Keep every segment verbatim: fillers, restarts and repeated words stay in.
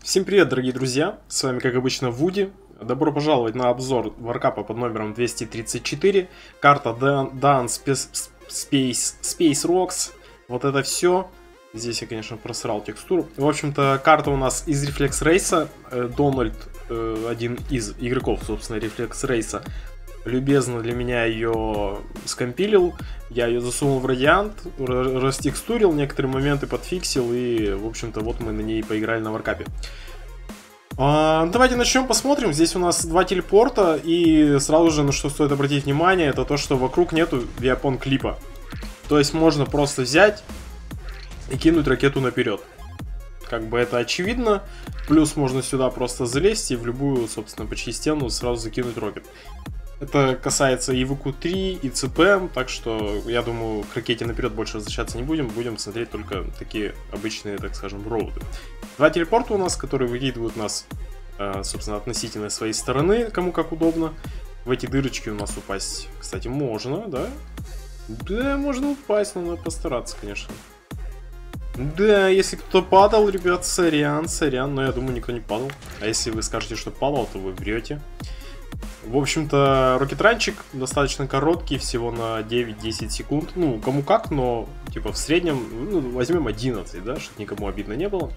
Всем привет, дорогие друзья, с вами как обычно Вуди. Добро пожаловать на обзор варкапа под номером двести тридцать четыре. Карта Dawn Space, Space Rocks. Вот это все. Здесь я, конечно, просрал текстуру. В общем-то, карта у нас из Reflex Race. Дональд, один из игроков, собственно, Reflex Race, любезно для меня ее скомпилил. Я ее засунул в радиант, растекстурил, некоторые моменты подфиксил, и, в общем-то, вот мы на ней поиграли на варкапе. А, давайте начнем, посмотрим. Здесь у нас два телепорта, и сразу же, на что стоит обратить внимание, это то, что вокруг нету виапон клипа. То есть можно просто взять и кинуть ракету наперед. Как бы это очевидно. Плюс можно сюда просто залезть и в любую, собственно, почти стену сразу закинуть рокет. Это касается и вэ ку три, и цэ пэ эм, так что, я думаю, к ракете наперед больше возвращаться не будем. Будем смотреть только такие обычные, так скажем, роуды. Два телепорта у нас, которые выкидывают нас, собственно, относительно своей стороны, кому как удобно. В эти дырочки у нас упасть, кстати, можно, да? Да, можно упасть, но надо постараться, конечно. Да, если кто падал, ребят, сорян, сорян, но я думаю, никто не падал. А если вы скажете, что падал, то вы врете. В общем-то, рокетранчик достаточно короткий, всего на девять-десять секунд. Ну, кому как, но типа в среднем, ну, возьмем одиннадцать, да, чтобы никому обидно не было.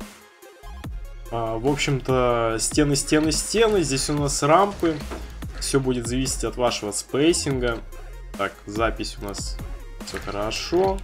А, в общем-то, стены, стены, стены. Здесь у нас рампы. Все будет зависеть от вашего спейсинга. Так, запись у нас все хорошо.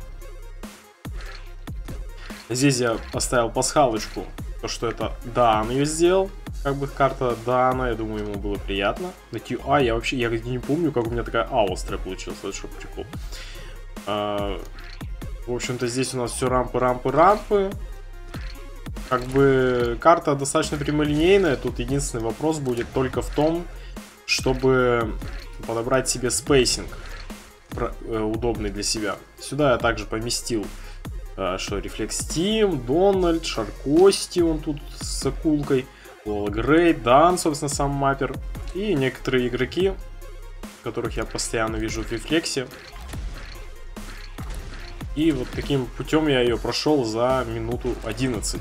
Здесь я оставил пасхалочку, то что это Дан ее сделал. Как бы карта Дана, я думаю, ему было приятно. А, я вообще, я не помню, как у меня такая А острая получилась, это что прикол. А, в общем-то, здесь у нас все рампы, рампы, рампы. Как бы карта достаточно прямолинейная, тут единственный вопрос будет только в том, чтобы подобрать себе спейсинг удобный для себя. Сюда я также поместил, что Reflex Team, Дональд, Шаркости, он тут с акулкой. Грей, Дан, собственно, сам маппер. И некоторые игроки, которых я постоянно вижу в рефлексе. И вот таким путем я ее прошел за минуту одиннадцать.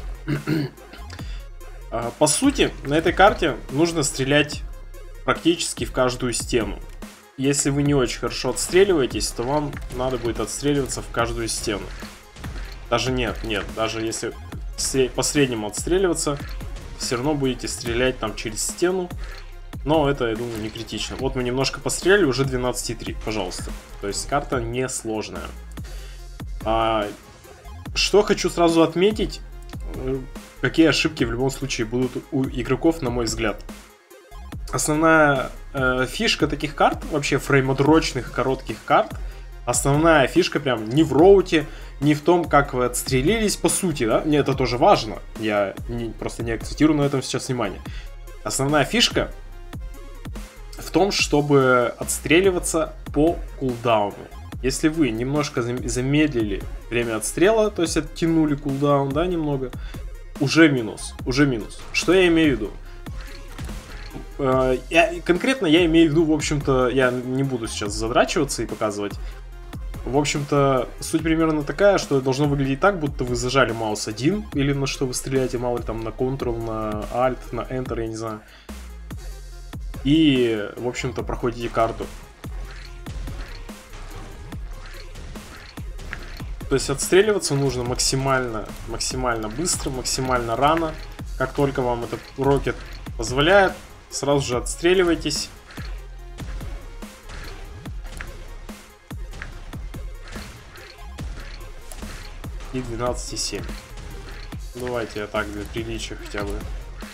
По сути, на этой карте нужно стрелять практически в каждую стену. Если вы не очень хорошо отстреливаетесь, то вам надо будет отстреливаться в каждую стену. Даже нет, нет, даже если по среднему отстреливаться, все равно будете стрелять там через стену. Но это, я думаю, не критично. Вот мы немножко постреляли, уже двенадцать три, пожалуйста. То есть карта не сложная. А, что хочу сразу отметить, какие ошибки в любом случае будут у игроков, на мой взгляд. Основная э, фишка таких карт, вообще фреймодрочных коротких карт, основная фишка прям не в роуте, не в том, как вы отстрелились, по сути, да, мне это тоже важно, я не, просто не акцентирую на этом сейчас внимание. Основная фишка в том, чтобы отстреливаться по кулдауну. Если вы немножко замедлили время отстрела, то есть оттянули кулдаун, да, немного, уже минус, уже минус. Что я имею в виду? Я, конкретно я имею в виду, в общем-то, я не буду сейчас задрачиваться и показывать. В общем-то, суть примерно такая, что должно выглядеть так, будто вы зажали маус один, или на что вы стреляете, мало ли там на Ctrl, на Alt, на Enter, я не знаю. И, в общем-то, проходите карту. То есть отстреливаться нужно максимально, максимально быстро, максимально рано. Как только вам этот рокет позволяет, сразу же отстреливайтесь. И двенадцать семь. Давайте я так для приличия хотя бы.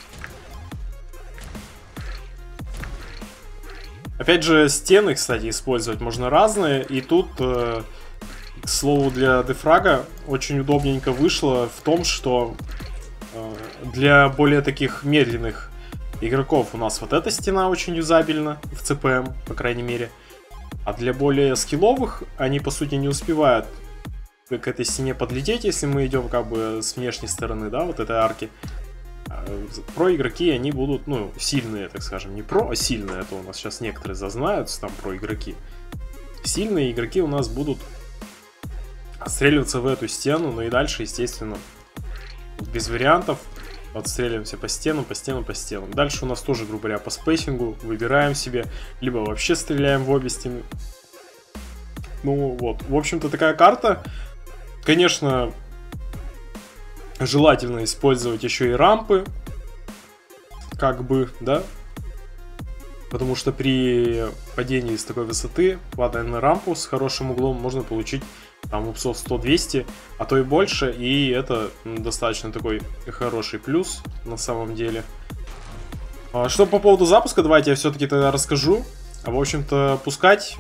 Опять же, стены, кстати, использовать можно разные. И тут, э, к слову, для дефрага очень удобненько вышло в том, что э, для более таких медленных игроков у нас вот эта стена очень юзабельна в цэ пэ эм, по крайней мере. А для более скилловых они, по сути, не успевают к этой стене подлететь, если мы идем как бы с внешней стороны, да, вот этой арки. Про игроки, они будут, ну, сильные, так скажем, не про, а сильные, это у нас сейчас некоторые зазнаются, там, про игроки. Сильные игроки у нас будут отстреливаться в эту стену, ну и дальше, естественно, без вариантов. Отстреливаемся по стенам, по стенам, по стенам. Дальше у нас тоже, грубо говоря, по спейсингу. Выбираем себе, либо вообще стреляем в обе стены. Ну вот, в общем-то такая карта. Конечно, желательно использовать еще и рампы. Как бы, да? Потому что при падении с такой высоты, падая на рампу с хорошим углом, можно получить там упсов сто-двести, а то и больше. И это достаточно такой хороший плюс на самом деле. Что по поводу запуска, давайте я все-таки тогда расскажу. В общем-то, пускать,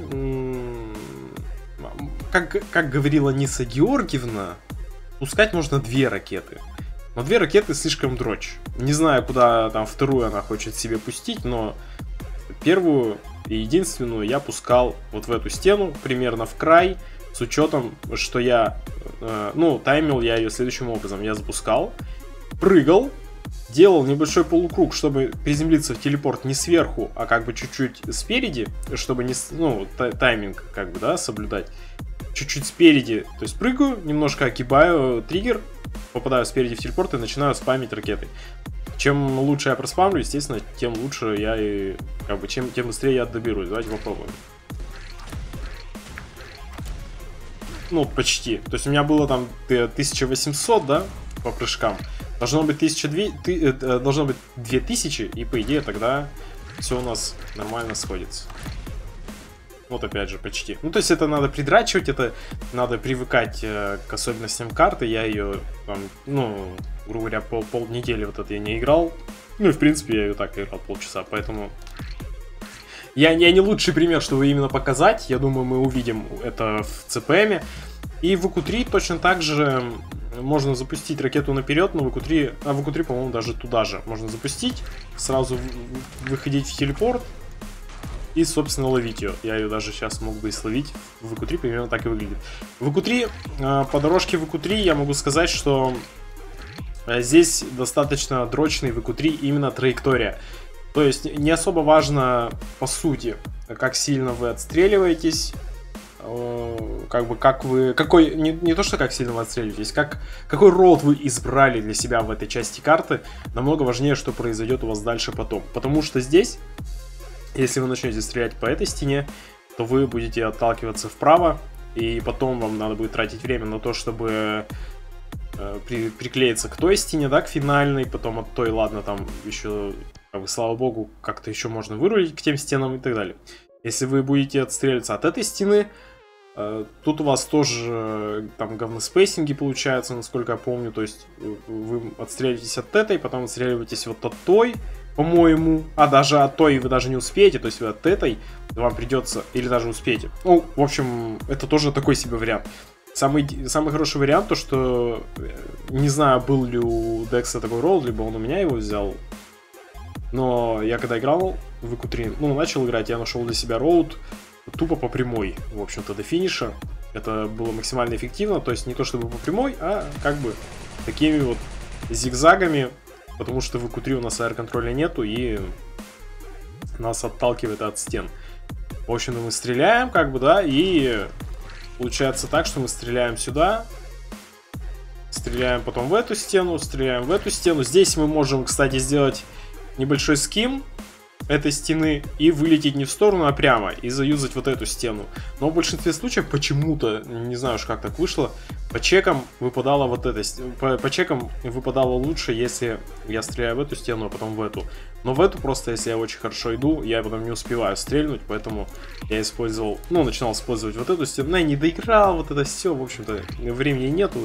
как, как говорила Ниса Георгиевна, пускать можно две ракеты. Но две ракеты слишком дрочь. Не знаю, куда там вторую она хочет себе пустить, но первую и единственную я пускал вот в эту стену, примерно в край, с учетом, что я, э, ну, таймил я ее следующим образом. Я запускал, прыгал, делал небольшой полукруг, чтобы приземлиться в телепорт не сверху, а как бы чуть-чуть спереди, чтобы не, ну, тайминг как бы, да, соблюдать. Чуть-чуть спереди, то есть прыгаю, немножко огибаю триггер, попадаю спереди в телепорт и начинаю спамить ракетой. Чем лучше я проспамлю, естественно, тем лучше я и, как бы, чем, тем быстрее я доберусь. Давайте попробуем. Ну, почти. То есть у меня было там тысяча восемьсот, да, по прыжкам. Должно быть тысяча двести, должно быть две тысячи, и по идее тогда все у нас нормально сходится. Вот опять же, почти. Ну, то есть это надо придрачивать, это надо привыкать э, к особенностям карты. Я ее, там, ну, грубо говоря, пол, полнедели вот это я не играл. Ну, и в принципе я ее так играл полчаса, поэтому... Я, я не лучший пример, чтобы именно показать. Я думаю, мы увидим это в си пи эм. И в ви кью три точно так же можно запустить ракету наперед, но в ви кью три, а в ви кью три, по-моему, даже туда же можно запустить. Сразу выходить в телепорт. И, собственно, ловить ее. Я ее даже сейчас мог бы и словить. В ви кью три примерно так и выглядит. В ви кью три, по дорожке ви кью три я могу сказать, что здесь достаточно дрочный ви кью три именно траектория. То есть не особо важно, по сути, как сильно вы отстреливаетесь. Как бы, как вы... Какой... Не, не то, что как сильно вы отстреливаетесь, как, какой роут вы избрали для себя в этой части карты. Намного важнее, что произойдет у вас дальше потом. Потому что здесь... Если вы начнете стрелять по этой стене, то вы будете отталкиваться вправо, и потом вам надо будет тратить время на то, чтобы э, при, приклеиться к той стене, да, к финальной, потом от той, ладно, там еще, как бы, слава богу, как-то еще можно вырулить к тем стенам и так далее. Если вы будете отстреливаться от этой стены, э, тут у вас тоже э, там говноспейсинги получаются, насколько я помню, то есть вы отстреливаетесь от этой, потом отстреливаетесь вот от той, по-моему, а даже от той вы даже не успеете, то есть вы от этой вам придется, или даже успеете. Ну, в общем, это тоже такой себе вариант. Самый, самый хороший вариант, то что, не знаю, был ли у Декса такой ролл, либо он у меня его взял, но я когда играл в ви кью три, ну, начал играть, я нашел для себя роут тупо по прямой, в общем-то, до финиша. Это было максимально эффективно, то есть не то чтобы по прямой, а как бы такими вот зигзагами. Потому что в ви кью три у нас аэр-контроля нету, и нас отталкивает от стен. В общем-то, мы стреляем, как бы, да, и получается так, что мы стреляем сюда, стреляем потом в эту стену, стреляем в эту стену. Здесь мы можем, кстати, сделать небольшой ским этой стены и вылететь не в сторону, а прямо, и заюзать вот эту стену. Но в большинстве случаев почему-то, не знаю уж как так вышло, по чекам выпадало вот это, по, по чекам выпадало лучше, если я стреляю в эту стену, а потом в эту. Но в эту просто, если я очень хорошо иду, я потом не успеваю стрельнуть, поэтому я использовал, ну, начинал использовать вот эту стену. Но я не доиграл, вот это все, в общем-то, времени нету,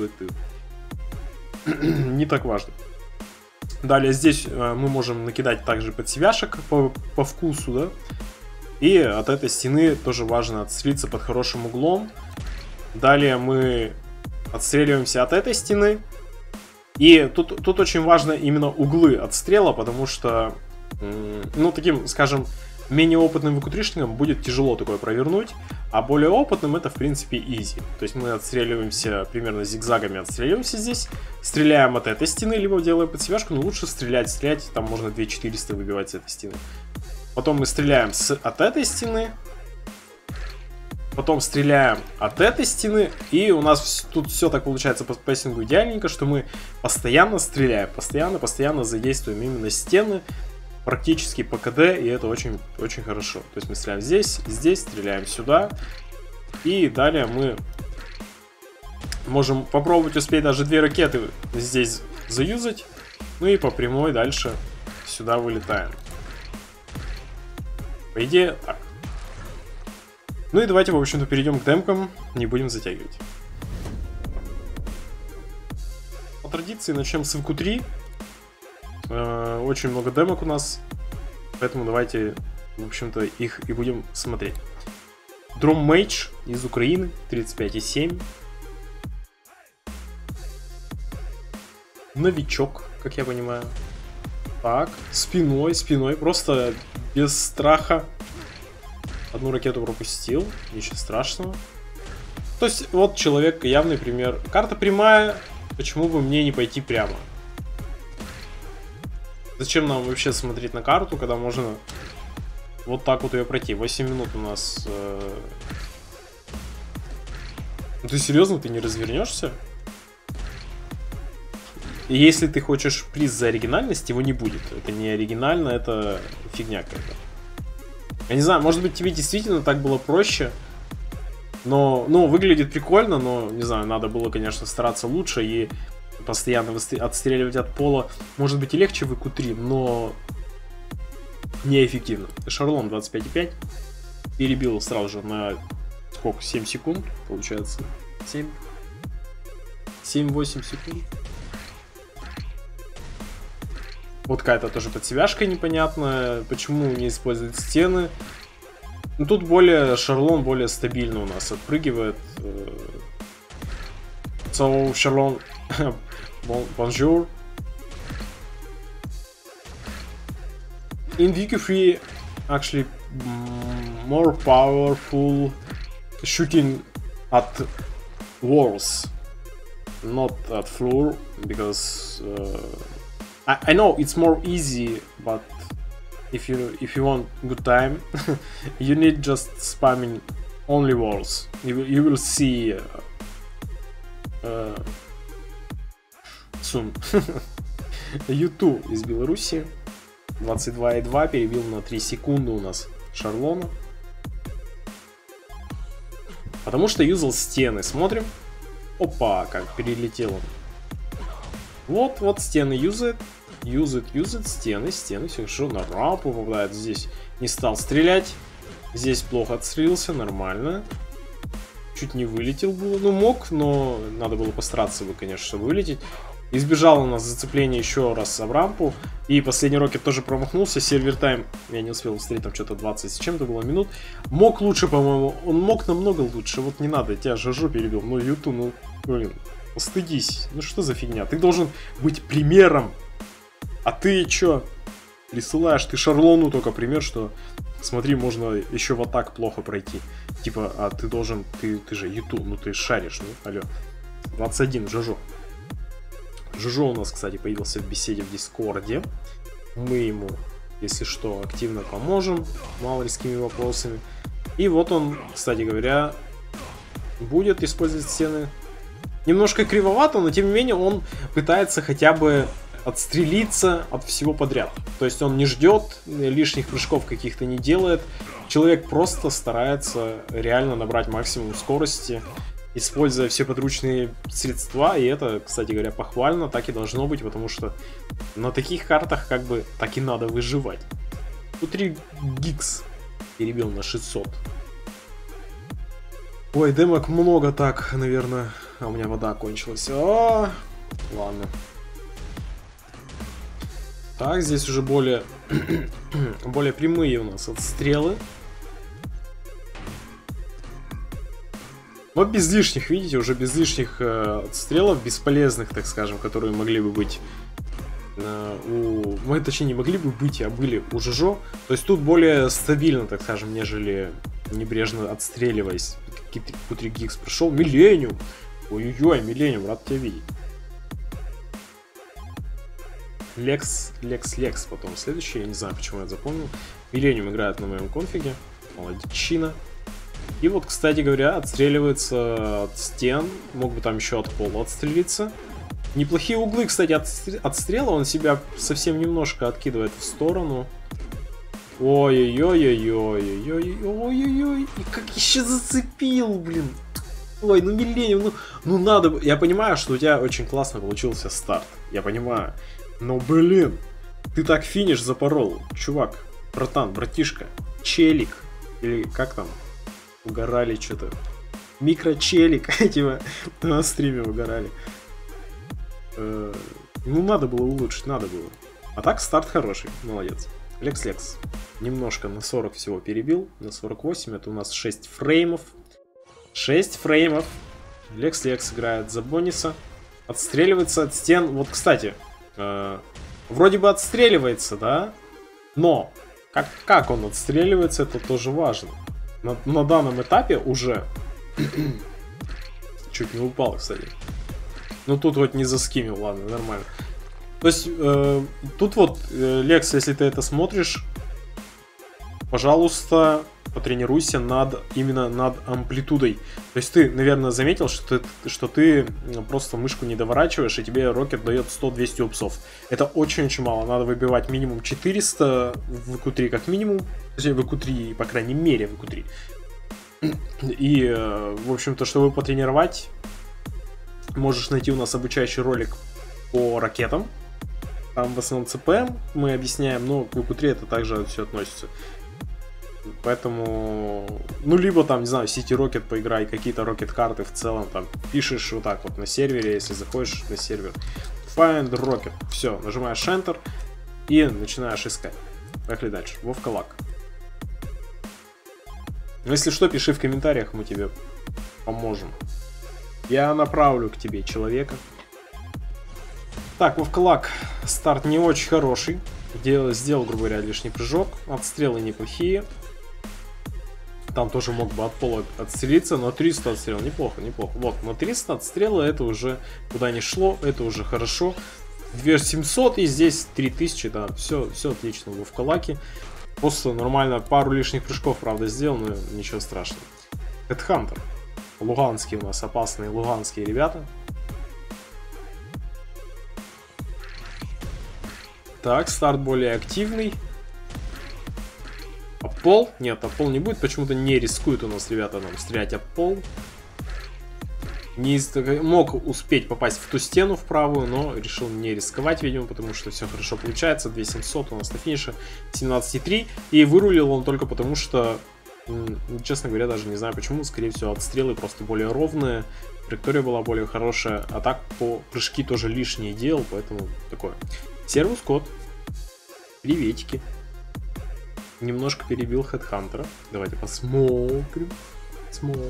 это не так важно. Далее здесь э, мы можем накидать также подсевяшек по, по вкусу, да. И от этой стены тоже важно отстрелиться под хорошим углом. Далее мы отстреливаемся от этой стены. И тут, тут очень важно именно углы отстрела, потому что, э, ну, таким, скажем, менее опытным ви кью три-шникам будет тяжело такое провернуть, а более опытным это, в принципе, изи. То есть мы отстреливаемся примерно зигзагами, отстреливаемся здесь, стреляем от этой стены, либо делаем подсевяшку, но лучше стрелять, стрелять, там можно две тысячи четыреста выбивать с этой стены. Потом мы стреляем с, от этой стены, потом стреляем от этой стены, и у нас тут все так получается по спейсингу идеальненько, что мы постоянно стреляем, постоянно, постоянно задействуем именно стены, практически по КД, и это очень, очень хорошо. То есть мы стреляем здесь, здесь, стреляем сюда, и далее мы можем попробовать успеть даже две ракеты здесь заюзать, ну и по прямой дальше сюда вылетаем. По идее, так. Ну и давайте, в общем-то, перейдем к демкам, не будем затягивать. По традиции начнем с ВК три. Э, очень много демок у нас, поэтому давайте, в общем-то, их и будем смотреть. Дром Мейдж из Украины, тридцать пять и семь. Новичок, как я понимаю. Так, спиной, спиной, просто без страха. Одну ракету пропустил, ничего страшного. То есть, вот человек, явный пример. Карта прямая, почему бы мне не пойти прямо? Зачем нам вообще смотреть на карту, когда можно вот так вот ее пройти? восемь минут у нас. Э... Ну ты серьезно, ты не развернешься? И если ты хочешь приз за оригинальность, его не будет. Это не оригинально, это фигня какая-то. Я не знаю, может быть тебе действительно так было проще. Но, ну, выглядит прикольно, но, не знаю, надо было, конечно, стараться лучше и постоянно отстреливать от пола. Может быть и легче в ВК три, но неэффективно. Шарлон двадцать пять и пять перебил сразу же на сколько? семь секунд, получается. семь? семь-восемь секунд. Вот какая-то тоже подсевяшка непонятная. Почему не используют стены? Ну, тут более Шарлон более стабильно у нас отпрыгивает. So, Шарлон, bonjour. In ВК три, actually, more powerful shooting at walls, not at floor, because uh, I, I know it's more easy, but if you if you want good time, you need just spamming only walls. You will, you will see uh, uh, soon. YouTube из Беларуси двадцать два и два перебил на три секунды у нас Шарлона, потому что юзал стены. Смотрим. Опа, как перелетел он. Вот, вот стены юзает. Юзает, юзает, стены, стены, все хорошо, на рампу попадает. Здесь не стал стрелять. Здесь плохо отстрелился, нормально. Чуть не вылетел было. Ну, мог, но надо было постараться бы, конечно, чтобы вылететь. Избежал у нас зацепление еще раз об рампу. И последний рокет тоже промахнулся. Сервер тайм, я не успел встретить, там что-то двадцать с чем-то было минут. Мог лучше, по-моему. Он мог намного лучше. Вот не надо, тебя Жажу перебил. Ну, YouTube, ну, блин, стыдись. Ну, что за фигня? Ты должен быть примером. А ты чё? Присылаешь, ты Шарлону только пример, что смотри, можно еще вот так плохо пройти. Типа, а ты должен, ты, ты же YouTube, ну ты шаришь, ну, алло. двадцать один, Жожо. Жожо у нас, кстати, появился в беседе в Дискорде. Мы ему, если что, активно поможем малорскими вопросами. И вот он, кстати говоря, будет использовать стены. Немножко кривовато, но тем не менее он пытается хотя бы отстрелиться от всего подряд. То есть он не ждет, лишних прыжков каких-то не делает. Человек просто старается реально набрать максимум скорости, используя все подручные средства. И это, кстати говоря, похвально, так и должно быть, потому что на таких картах как бы так и надо выживать. У три гикс перебил на шестьсот. Ой, демок много так, наверное. А у меня вода кончилась. О, ладно. Так, здесь уже более, более прямые у нас отстрелы. Но без лишних, видите, уже без лишних э, отстрелов, бесполезных, так скажем, которые могли бы быть э, у... Мы, точнее, не могли бы быть, а были у Жожо. То есть тут более стабильно, так скажем, нежели небрежно отстреливаясь. Q три гикс прошел. Миллениум! Ой-ой-ой, Миллениум, рад тебя видеть. Лекс, Лекс, Лекс потом следующий, я не знаю, почему я это запомнил. Миллениум играет на моем конфиге. Молодчина. И вот, кстати говоря, отстреливается от стен. Мог бы там еще от пола отстрелиться. Неплохие углы, кстати, от отстрела. Он себя совсем немножко откидывает в сторону. Ой-ой-ой-ой-ой-ой-ой-ой-ой. И как еще зацепил, блин. Ой, ну Миллениум, ну, ну надо... Я понимаю, что у тебя очень классно получился старт. Я понимаю. Но, блин, ты так финиш запорол. Чувак, братан, братишка, челик. Или как там? Угорали что-то. Микрочелик. Типа на стриме угорали. Ну, надо было улучшить, надо было. А так старт хороший, молодец. Лекс Лекс. Немножко на сорок всего перебил. На сорок восемь. Это у нас шесть фреймов. шесть фреймов. Лекс Лекс играет за Бониса. Отстреливается от стен. Вот, кстати, э, вроде бы отстреливается, да? Но как, как он отстреливается, это тоже важно. На, на данном этапе уже... Чуть не упал, кстати. Ну тут вот не заскимил, ладно, нормально. То есть, э, тут вот, э, Лекс, если ты это смотришь, пожалуйста, потренируйся над, именно над амплитудой. То есть ты, наверное, заметил, что ты, что ты просто мышку не доворачиваешь, и тебе Рокет дает сто-двести упсов. Это очень-очень мало. Надо выбивать минимум четыреста в ку три как минимум. Точнее, в ку три, по крайней мере, в ку три. И, в общем-то, чтобы потренировать, можешь найти у нас обучающий ролик по ракетам. Там в основном ЦПМ мы объясняем, но к ку три это также все относится. Поэтому, ну, либо там, не знаю, City Rocket поиграй, какие-то рокет-карты в целом, там, пишешь вот так вот на сервере, если заходишь на сервер. Find Rocket. Все, нажимаешь Enter и начинаешь искать. Поехали дальше. Вовка Лак. Если что, пиши в комментариях, мы тебе поможем. Я направлю к тебе человека. Так, Вовка Лак. Старт не очень хороший. Делал, сделал, грубо говоря, лишний прыжок. Отстрелы неплохие. Там тоже мог бы от пола отстрелиться, но триста отстрел. Неплохо, неплохо. Вот, на триста отстрела это уже куда не шло, это уже хорошо. две тысячи семьсот и здесь три тысячи, да, все, все отлично в Вовка Лаке. Просто нормально, пару лишних прыжков, правда, сделал, но ничего страшного. Headhunter. Луганские у нас, опасные луганские ребята. Так, старт более активный. А пол? Нет, а пол не будет. Почему-то не рискуют у нас ребята нам стрелять об пол. Не из... Мог успеть попасть в ту стену в правую, но решил не рисковать, видимо, потому что все хорошо получается. две тысячи семьсот у нас на финише, семнадцать три. И вырулил он только потому, что, честно говоря, даже не знаю почему. Скорее всего, отстрелы просто более ровные. Траектория была более хорошая. А так по прыжки тоже лишние делал, поэтому такое. Сервус Код. Приветики. Немножко перебил Headhunter. Давайте посмотрим. Смотрим.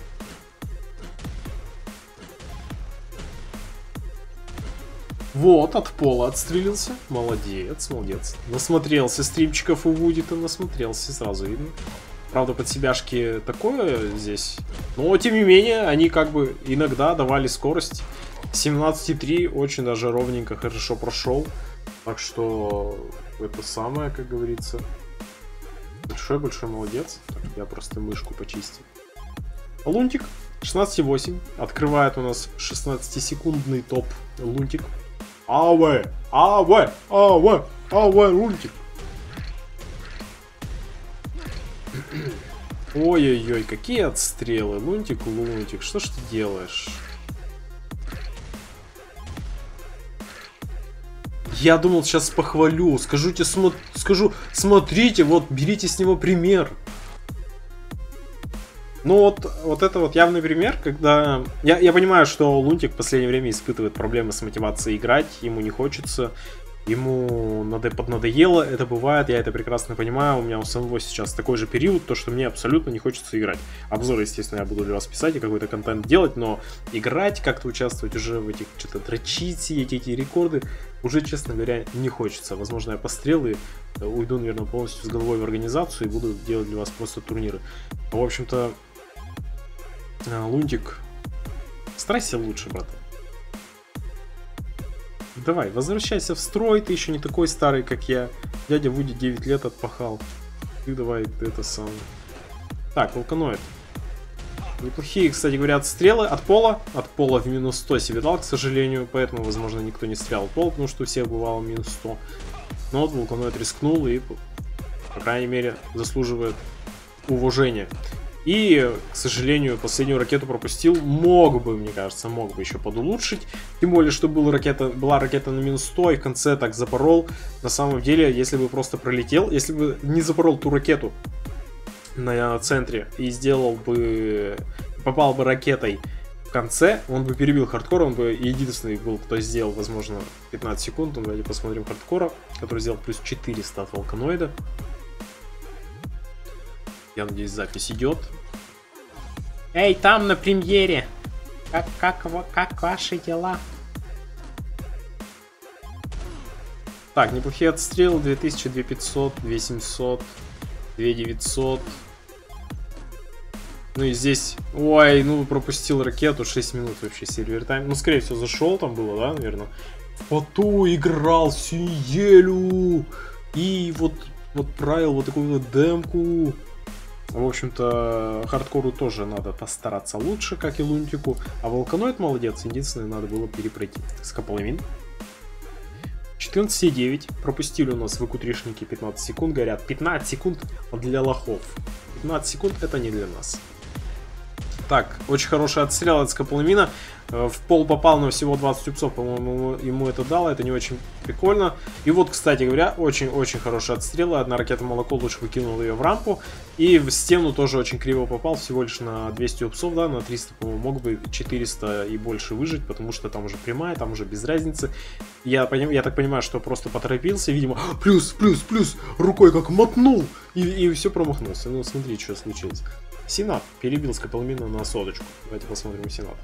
Вот, от пола отстрелился. Молодец, молодец. Насмотрелся стримчиков у Вуди-то, насмотрелся, сразу видно. Правда, под себяшки такое здесь. Но, тем не менее, они как бы иногда давали скорость. семнадцать три очень даже ровненько, хорошо прошел. Так что это самое, как говорится. Большой-большой молодец. Так, я просто мышку почистил. Лунтик шестнадцать восемь. Открывает у нас шестнадцатисекундный топ Лунтик. Аве! Аве! Аве! Аве! Лунтик! Ой-ой-ой, какие отстрелы. Лунтик, Лунтик, что ж ты делаешь? Я думал, сейчас похвалю. Скажу тебе, смо... скажу, смотрите, вот, берите с него пример. Ну вот, вот это вот явный пример, когда... Я, я понимаю, что Лунтик в последнее время испытывает проблемы с мотивацией играть, ему не хочется, ему надо... поднадоело, это бывает, я это прекрасно понимаю, у меня у самого сейчас такой же период, то что мне абсолютно не хочется играть. Обзоры, естественно, я буду для вас писать и какой-то контент делать, но играть, как-то участвовать уже в этих, что-то дрочить, эти, эти рекорды, уже, честно говоря, не хочется. Возможно, я по стрелы уйду, наверное, полностью с головой в организацию и буду делать для вас просто турниры. В общем-то, Лунтик, старайся лучше, брат. Давай, возвращайся в строй, ты еще не такой старый, как я. Дядя Вуди девять лет отпахал. Ты давай это сам. Так, Волканоид. Неплохие, кстати говоря, отстрелы от пола. От пола в минус сто себе дал, к сожалению. Поэтому, возможно, никто не стрелял в пол, потому что у всех бывало минус сто. Но вот Вулканоид рискнул и, по крайней мере, заслуживает уважения. И, к сожалению, последнюю ракету пропустил. Мог бы, мне кажется, мог бы еще подулучшить. Тем более, что была ракета, была ракета на минус сто, и в конце так запорол. На самом деле, если бы просто пролетел, если бы не запорол ту ракету на центре и сделал бы, попал бы ракетой в конце, он бы перебил хардкор, он бы единственный был, кто сделал, возможно, пятнадцать секунд. Ну, давайте посмотрим хардкора, который сделал плюс четыреста от Вулканоида. Я надеюсь, запись идет. Эй, там на премьере! Как, как, как ваши дела? Так, неплохие отстрелы. две тысячи, две тысячи пятьсот, две тысячи семьсот, две тысячи девятьсот. Ну и здесь... Ой, ну пропустил ракету. шесть минут вообще сервер тайм. Ну, скорее всего, зашел там было, да, наверное. В поту играл Сиелю. И вот, вот правил вот такую вот демку. В общем-то, хардкору тоже надо постараться лучше, как и Лунтику. А Вулканоид молодец, единственное, надо было перепройти. Скополамин. четырнадцать девять. Пропустили у нас ВК-трешники пятнадцать секунд. Говорят, пятнадцать секунд для лохов. пятнадцать секунд это не для нас. Так, очень хороший отстрел от Скополамина. В пол попал, но всего двадцать упсов, по-моему, ему это дало. Это не очень прикольно. И вот, кстати говоря, очень-очень хороший отстрел. Одна ракета молоко лучше выкинул ее в рампу. И в стену тоже очень криво попал. Всего лишь на двести упсов, да, на триста, по-моему, мог бы четыреста и больше выжить, потому что там уже прямая, там уже без разницы. Я, поним, я так понимаю, что просто поторопился. Видимо, плюс, плюс, плюс, рукой как мотнул. И, и все промахнулся. Ну, смотри, что случилось. Сенат перебил Скополамина на соточку. Давайте посмотрим Сенат.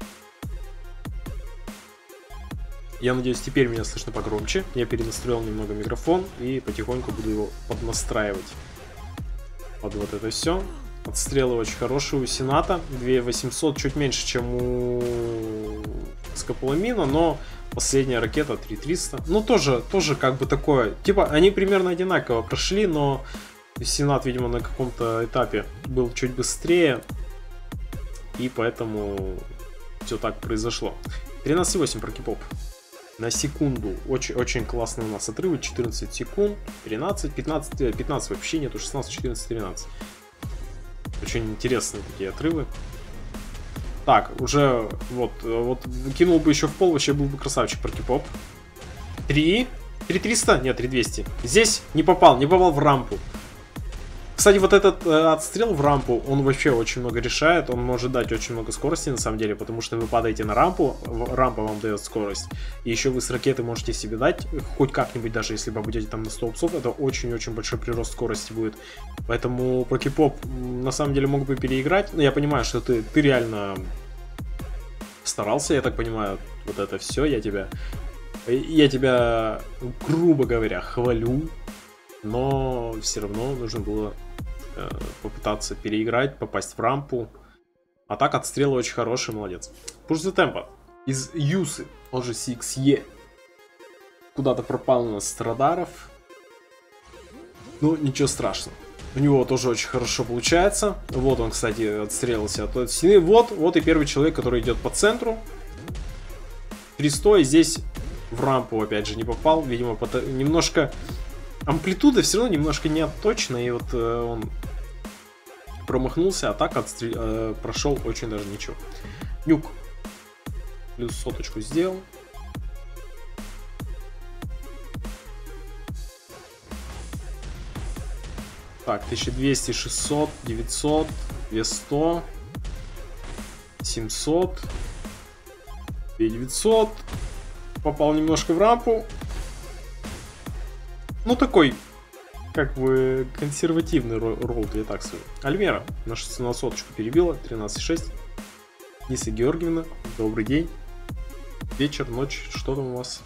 Я надеюсь, теперь меня слышно погромче. Я перенастроил немного микрофон и потихоньку буду его поднастраивать под вот это все. Отстрелы очень хорошие у Сената. две тысячи восемьсот, чуть меньше, чем у Скополамина, но последняя ракета три тысячи триста. Ну, тоже, тоже как бы такое. Типа, они примерно одинаково прошли, но Сенат, видимо, на каком-то этапе был чуть быстрее. И поэтому все так произошло. тринадцать восемь про кипоп. На секунду. Очень, очень классно у нас отрывы. четырнадцать секунд. тринадцать, пятнадцать, пятнадцать вообще нету. шестнадцать, четырнадцать, тринадцать. Очень интересные такие отрывы. Так, уже вот, вот кинул бы еще в пол, вообще был бы красавчик про кипоп. три. три триста? Нет, три двести. Здесь не попал, не попал в рампу. Кстати, вот этот э, отстрел в рампу, он вообще очень много решает. Он может дать очень много скорости, на самом деле, потому что вы падаете на рампу, рампа вам дает скорость. И еще вы с ракеты можете себе дать, хоть как-нибудь, даже если попадете там на сто упсов, это очень-очень большой прирост скорости будет. Поэтому про кипоп на самом деле мог бы переиграть. Но я понимаю, что ты, ты реально старался, я так понимаю, вот это все. Я тебя, я тебя, грубо говоря, хвалю. Но все равно нужно было э, попытаться переиграть, попасть в рампу. А так отстрелы очень хороший, молодец. Push the Tempo из Юсы, он же си икс и. Куда-то пропал у нас с радаров. Ну, ничего страшного. У него тоже очень хорошо получается. Вот он, кстати, отстрелился от стены. Вот, вот и первый человек, который идет по центру. триста, и здесь в рампу опять же не попал. Видимо, немножко... Амплитуда все равно немножко не отточена, и вот э, он промахнулся, а так отстрел... э, прошел очень даже ничего. Нюк плюс соточку сделал. Так, тысяча двести, шестьсот, девятьсот, двести, семьсот, девятьсот. Попал немножко в рампу. Ну, такой, как бы, консервативный ролл, я так скажу. Альмера на, на соточку перебила, тринадцать шесть. Ниса Георгиевна, добрый день. Вечер, ночь, что там у вас?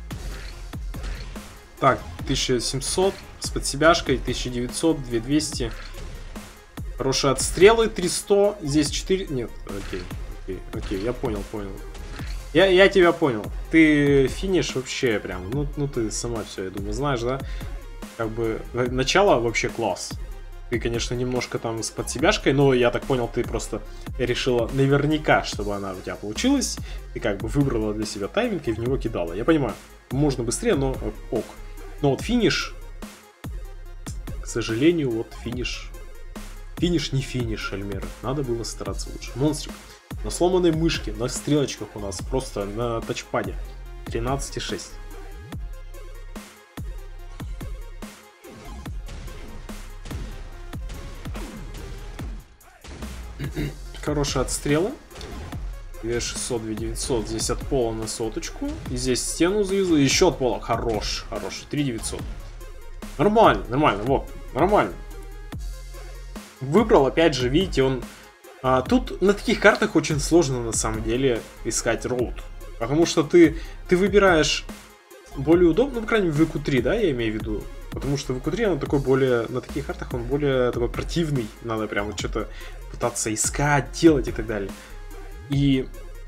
Так, тысяча семьсот с подсебяшкой, тысяча девятьсот, две тысячи двести. Хорошие отстрелы, триста, здесь четыре... Нет, окей, окей, окей, я понял, понял. Я, я тебя понял. Ты финиш вообще прям, ну, ну ты сама все, я думаю, знаешь, да? Как бы начало вообще класс. Ты, конечно, немножко там с подсебяшкой, но я так понял, ты просто решила наверняка, чтобы она у тебя получилась. Ты как бы выбрала для себя тайминг и в него кидала. Я понимаю, можно быстрее, но ок. Но вот финиш, к сожалению, вот финиш... Финиш не финиш, Альмера. Надо было стараться лучше. Монстрик. На сломанной мышке, на стрелочках у нас, просто на тачпаде. тринадцать и шесть. Хорошие отстрелы. две шестьсот, две девятьсот. Здесь от пола на соточку. И здесь стену завезу. Еще от пола. Хорош, хороший. три девятьсот. Нормально, нормально. Вот, нормально. Выбрал, опять же, видите, он... А, тут на таких картах очень сложно, на самом деле, искать роут. Потому что ты, ты выбираешь более удобно, ну, по крайней мере, в икс три, да, я имею в виду. Потому что в икс три он такой более, на таких картах он более такой противный. Надо прям что-то пытаться искать, делать и так далее. И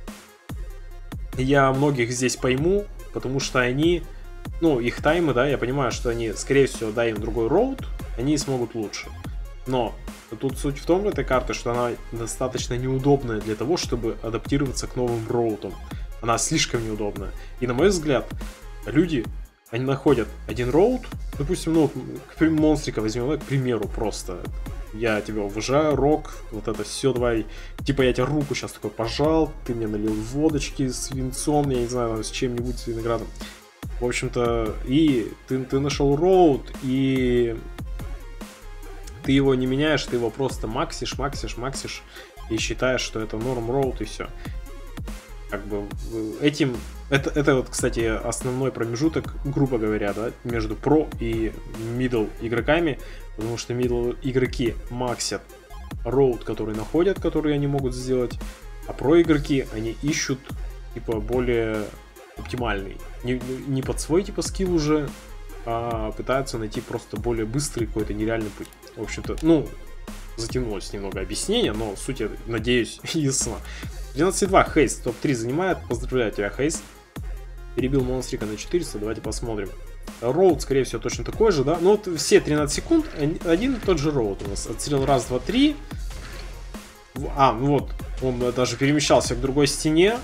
я многих здесь пойму, потому что они, ну, их таймы, да, я понимаю, что они, скорее всего, дай им другой роут, они смогут лучше. Но тут суть в том, этой карты, что она достаточно неудобная для того, чтобы адаптироваться к новым роутам. Она слишком неудобная. И на мой взгляд, люди, они находят один роут, допустим, ну, к примеру, монстрика возьмем, да, к примеру, просто. Я тебя уважаю, Рок, вот это все, давай. Типа я тебе руку сейчас такой пожал, ты мне налил водочки с винцом, я не знаю, с чем-нибудь, с виноградом. В общем-то, и ты, ты нашел роут, и ты его не меняешь, ты его просто максишь, максишь, максишь, и считаешь, что это норм роут, и все. Как бы этим... Это, это вот, кстати, основной промежуток, грубо говоря, да, между про и middle игроками, потому что middle игроки максят роут, который находят, который они могут сделать, а про игроки, они ищут, типа, более оптимальный. Не, не под свой, типа, скилл уже, а пытаются найти просто более быстрый какой-то нереальный путь. В общем-то, ну, затянулось немного объяснение, но суть, я надеюсь, ясна. двенадцать два, Хейс, топ три занимает. Поздравляю тебя, Хейс. Перебил монстрика на четыреста, давайте посмотрим. Роуд, скорее всего, точно такой же, да? Ну, вот все тринадцать секунд, один и тот же роуд у нас. Отстрел раз, два, три. А, ну вот, он даже перемещался к другой стене.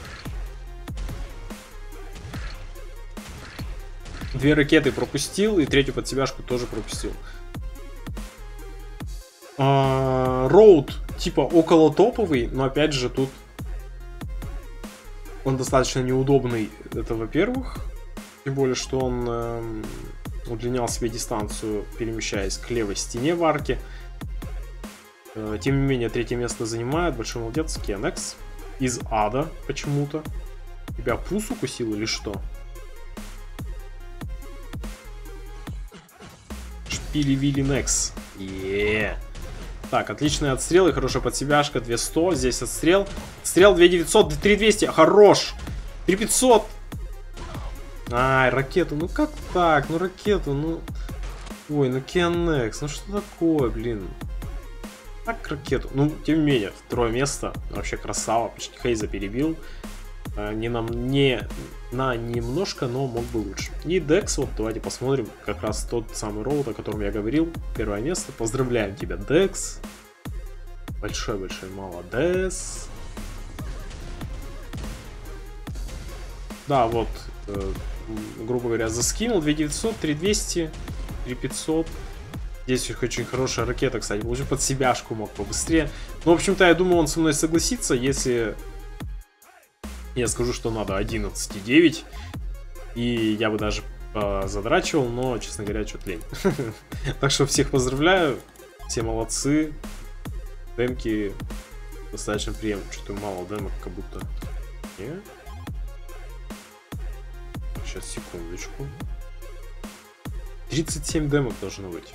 Две ракеты пропустил, и третью подсебяшку тоже пропустил. Роуд, типа, около топовый, но опять же тут он достаточно неудобный. Это, во-первых, тем более, что он э, удлинял себе дистанцию, перемещаясь к левой стене в арке. Э, тем не менее, третье место занимает. Большой молодец, Кенекс. Из ада почему-то. Тебя пус укусил или что? Шпили-вили Некс. Еее. Так, отличные отстрелы, хорошая подсебяшка, две сто, здесь отстрел. Отстрел две девятьсот, три двести, хорош! три пятьсот. Ай, ракету, ну как так? Ну ракету, ну... Ой, ну Кенекс, ну что такое, блин? Так, ракету. Ну, тем не менее, второе место, вообще красава, почти Хейза перебил. Не нам, не на немножко, но мог бы лучше. И Декс, вот давайте посмотрим, как раз тот самый роут, о котором я говорил. Первое место. Поздравляем тебя, Декс. Большой-большой молодец. Да, вот, э, грубо говоря, заскинул две девятьсот, три двести, три пятьсот. Здесь очень хорошая ракета, кстати. Лучше под себяшку мог побыстрее. Ну, в общем-то, я думаю, он со мной согласится, если... Я скажу, что надо одиннадцать и девять. И я бы даже э, задрачивал, но, честно говоря, что-то лень. Так что всех поздравляю. Все молодцы. Демки достаточно приемлемы. Что-то мало демок, как будто. Не? Сейчас, секундочку. тридцать семь демок должно быть.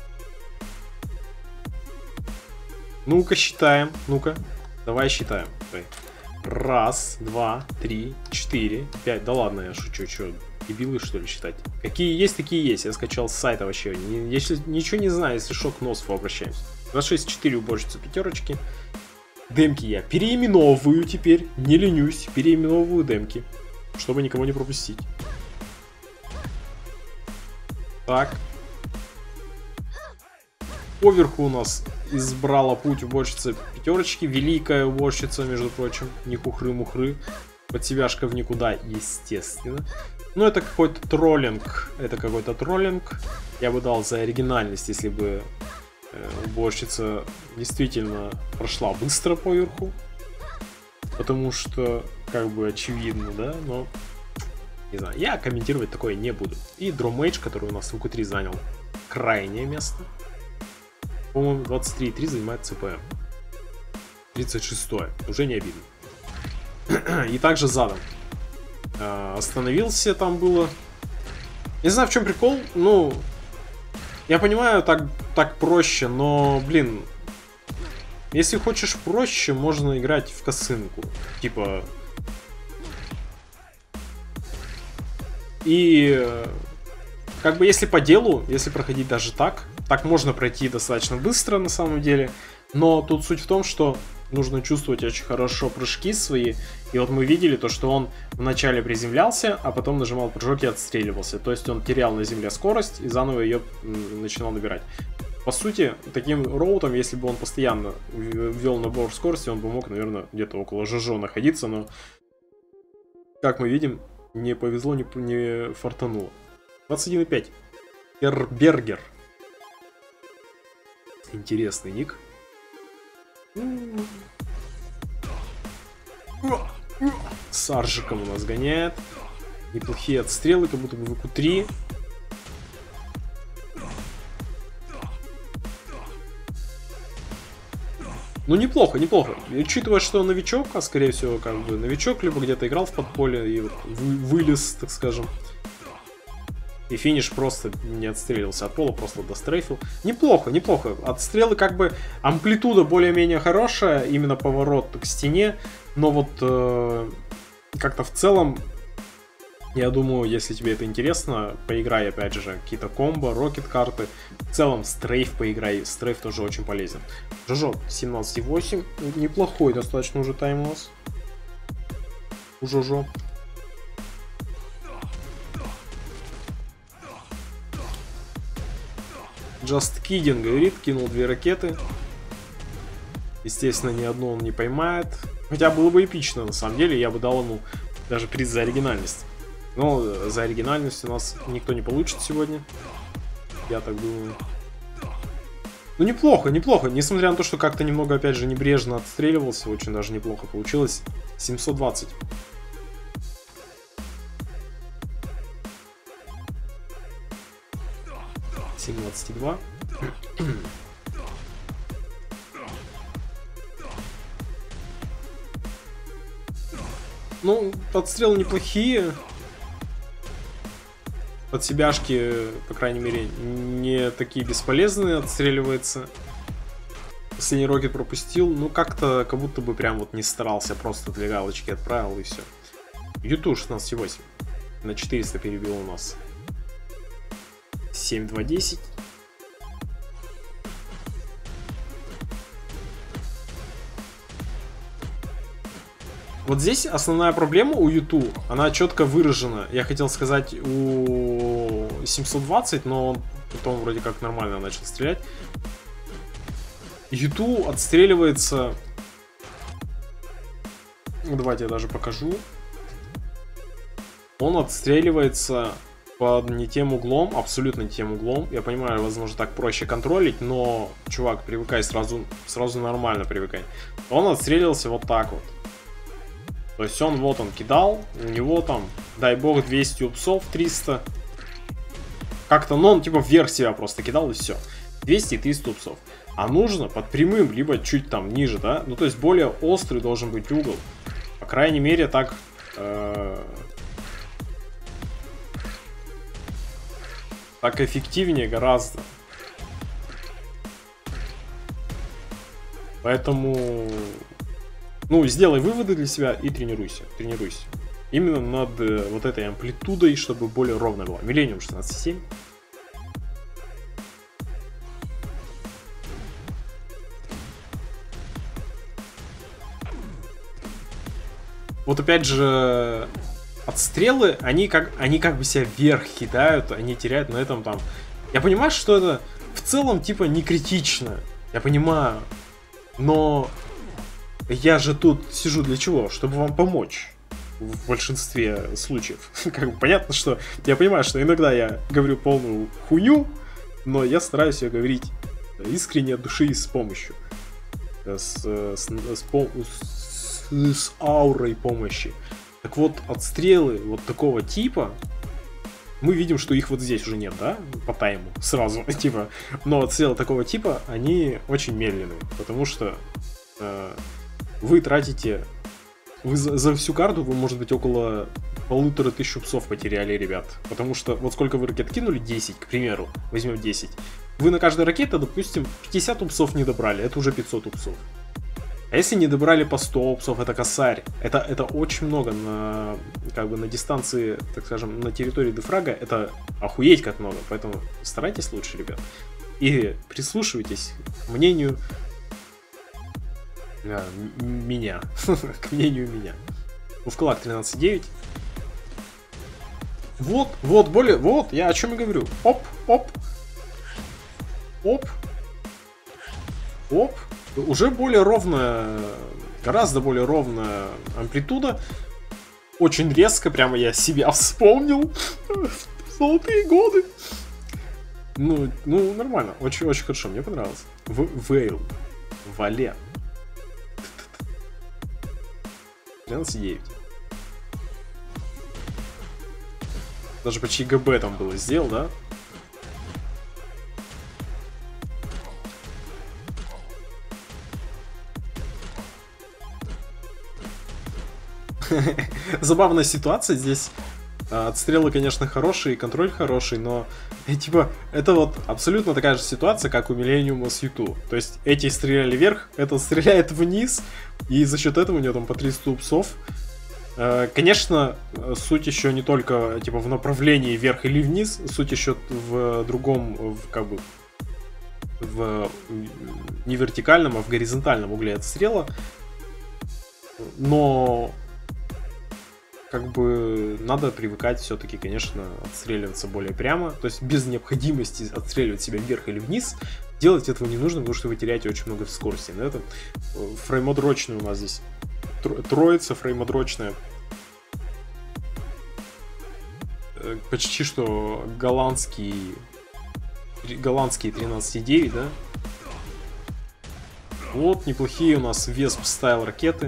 Ну-ка, считаем. Ну-ка. Давай считаем. Давай. Раз, два, три, четыре, пять. Да ладно, я шучу, что, дебилы что ли считать? Какие есть, такие есть. Я скачал с сайта вообще. Если ничего не знаю, если шо, к Носфу обращаемся. двадцать шесть четыре уборщица пятерочки. Демки я переименовываю теперь. Не ленюсь, переименовываю демки. Чтобы никого не пропустить. Так. Поверху у нас избрала путь уборщица пятерочки. Великая уборщица, между прочим. Не хухры-мухры. Подсебяшка в никуда, естественно. Но это какой-то троллинг. Это какой-то троллинг. Я бы дал за оригинальность, если бы э, уборщица действительно прошла быстро поверху. Потому что, как бы, очевидно, да, но... Не знаю, я комментировать такое не буду. И Дромейдж, который у нас в ку три занял крайнее место. По-моему, двадцать три и три занимает ЦПМ. тридцать шестое. Уже не обидно. И также задом. А, остановился там было. Не знаю, в чем прикол. Ну, я понимаю, так, так проще, но, блин, если хочешь проще, можно играть в косынку. Типа... И как бы если по делу, если проходить даже так, так можно пройти достаточно быстро на самом деле. Но тут суть в том, что нужно чувствовать очень хорошо прыжки свои. И вот мы видели то, что он вначале приземлялся, а потом нажимал прыжок и отстреливался. То есть он терял на земле скорость и заново ее начинал набирать. По сути, таким роутом, если бы он постоянно ввел набор скорости, он бы мог, наверное, где-то около ЖЖ находиться. Но, как мы видим, не повезло, не, не фартануло. двадцать один и пять. Эрбергер. Интересный ник. С Аржиком у нас гоняет. Неплохие отстрелы, как будто бы в ку три. Ну, неплохо, неплохо. И учитывая, что он новичок, а скорее всего, как бы новичок, либо где-то играл в подполье и вот вы, вылез, так скажем. И финиш просто не отстрелился от пола, просто дострейфил. Неплохо, неплохо. Отстрелы как бы амплитуда более-менее хорошая, именно поворот к стене. Но вот э, как-то в целом, я думаю, если тебе это интересно, поиграй опять же какие-то комбо, рокет карты. В целом стрейф поиграй, стрейф тоже очень полезен. Жожо семнадцать и восемь, неплохой достаточно уже тайм у нас. У Жожо. Just kidding, говорит, кинул две ракеты. Естественно, ни одну он не поймает. Хотя было бы эпично, на самом деле, я бы дал ему даже приз за оригинальность. Но за оригинальность у нас никто не получит сегодня. Я так думаю. Ну, неплохо, неплохо. Несмотря на то, что как-то немного, опять же, небрежно отстреливался, очень даже неплохо получилось. семьсот двадцать. семнадцать два. Ну, отстрелы неплохие. Подсебяшки, по крайней мере, не такие бесполезные, отстреливается. Последний рокет пропустил. Ну, как-то, как будто бы прям вот не старался. Просто две галочки отправил и все. Юту шестнадцать и восемь. На четыреста перебил у нас. семь два десять. Вот здесь основная проблема у Юту, она четко выражена. Я хотел сказать у семьсот двадцать, но он потом вроде как нормально начал стрелять. Юту отстреливается... Давайте я даже покажу. Он отстреливается под не тем углом, абсолютно не тем углом. Я понимаю, возможно, так проще контролить, но, чувак, привыкай сразу, сразу нормально привыкай. Он отстреливался вот так вот. То есть он, вот он кидал, у него там, дай бог, двести упсов, триста. Как-то, ну он типа вверх себя просто кидал и все. двести и триста упсов. А нужно под прямым, либо чуть там ниже, да? Ну то есть более острый должен быть угол. По крайней мере так... Э так эффективнее гораздо. Поэтому... Ну, сделай выводы для себя и тренируйся. Тренируйся. Именно над э, вот этой амплитудой, чтобы более ровно было. Millennium шестнадцать семь. Вот опять же, отстрелы, они как, они как бы себя вверх кидают, они теряют на этом там... Я понимаю, что это в целом, типа, не критично. Я понимаю. Но я же тут сижу для чего? Чтобы вам помочь. В большинстве случаев. Как бы понятно, что я понимаю, что иногда я говорю полную хуйню, но я стараюсь ее говорить искренне от души и с помощью. С, с, с, с, с аурой помощи. Так вот, отстрелы вот такого типа, мы видим, что их вот здесь уже нет, да? По тайму, сразу, типа. Но отстрелы такого типа, они очень медленные, потому что э, вы тратите... Вы за, за всю карту, вы, может быть, около полутора тысяч псов потеряли, ребят. Потому что вот сколько вы ракет кинули, десять, к примеру, возьмем десять. Вы на каждой ракете, допустим, пятьдесят упсов не добрали, это уже пятьсот упсов. А если не добрали по сто упсов, это косарь. Это, это очень много на, как бы, на дистанции, так скажем, на территории дефрага. Это охуеть как много, поэтому старайтесь лучше, ребят. И прислушивайтесь к мнению... А, меня. К мнению меня. Увклак тринадцать девять. Вот, вот, более, вот, я о чем и говорю. Оп, оп. Оп. Оп. Уже более ровная, гораздо более ровная амплитуда. Очень резко, прямо я себя вспомнил. Золотые годы. Ну, ну, нормально. Очень, очень хорошо, мне понравилось. В Вейл. Вале. тринадцать девять. Даже почти ГБ там было сделал, да? Забавная ситуация здесь. Отстрелы, конечно, хорошие, контроль хороший, но и, типа, это вот абсолютно такая же ситуация, как у Millennium с Юту. То есть эти стреляли вверх, этот стреляет вниз, и за счет этого у него там по триста упсов. Конечно, суть еще не только типа в направлении вверх или вниз, суть еще в другом, в, как бы, в не вертикальном, а в горизонтальном угле отстрела. Но как бы надо привыкать все-таки, конечно, отстреливаться более прямо. То есть без необходимости отстреливать себя вверх или вниз. Делать этого не нужно, потому что вы теряете очень много в скорости. На этом фреймодрочный у нас здесь. Троица фреймодрочная. Почти что голландский голландские тринадцать девять, да? Вот, неплохие у нас Весп стайл ракеты.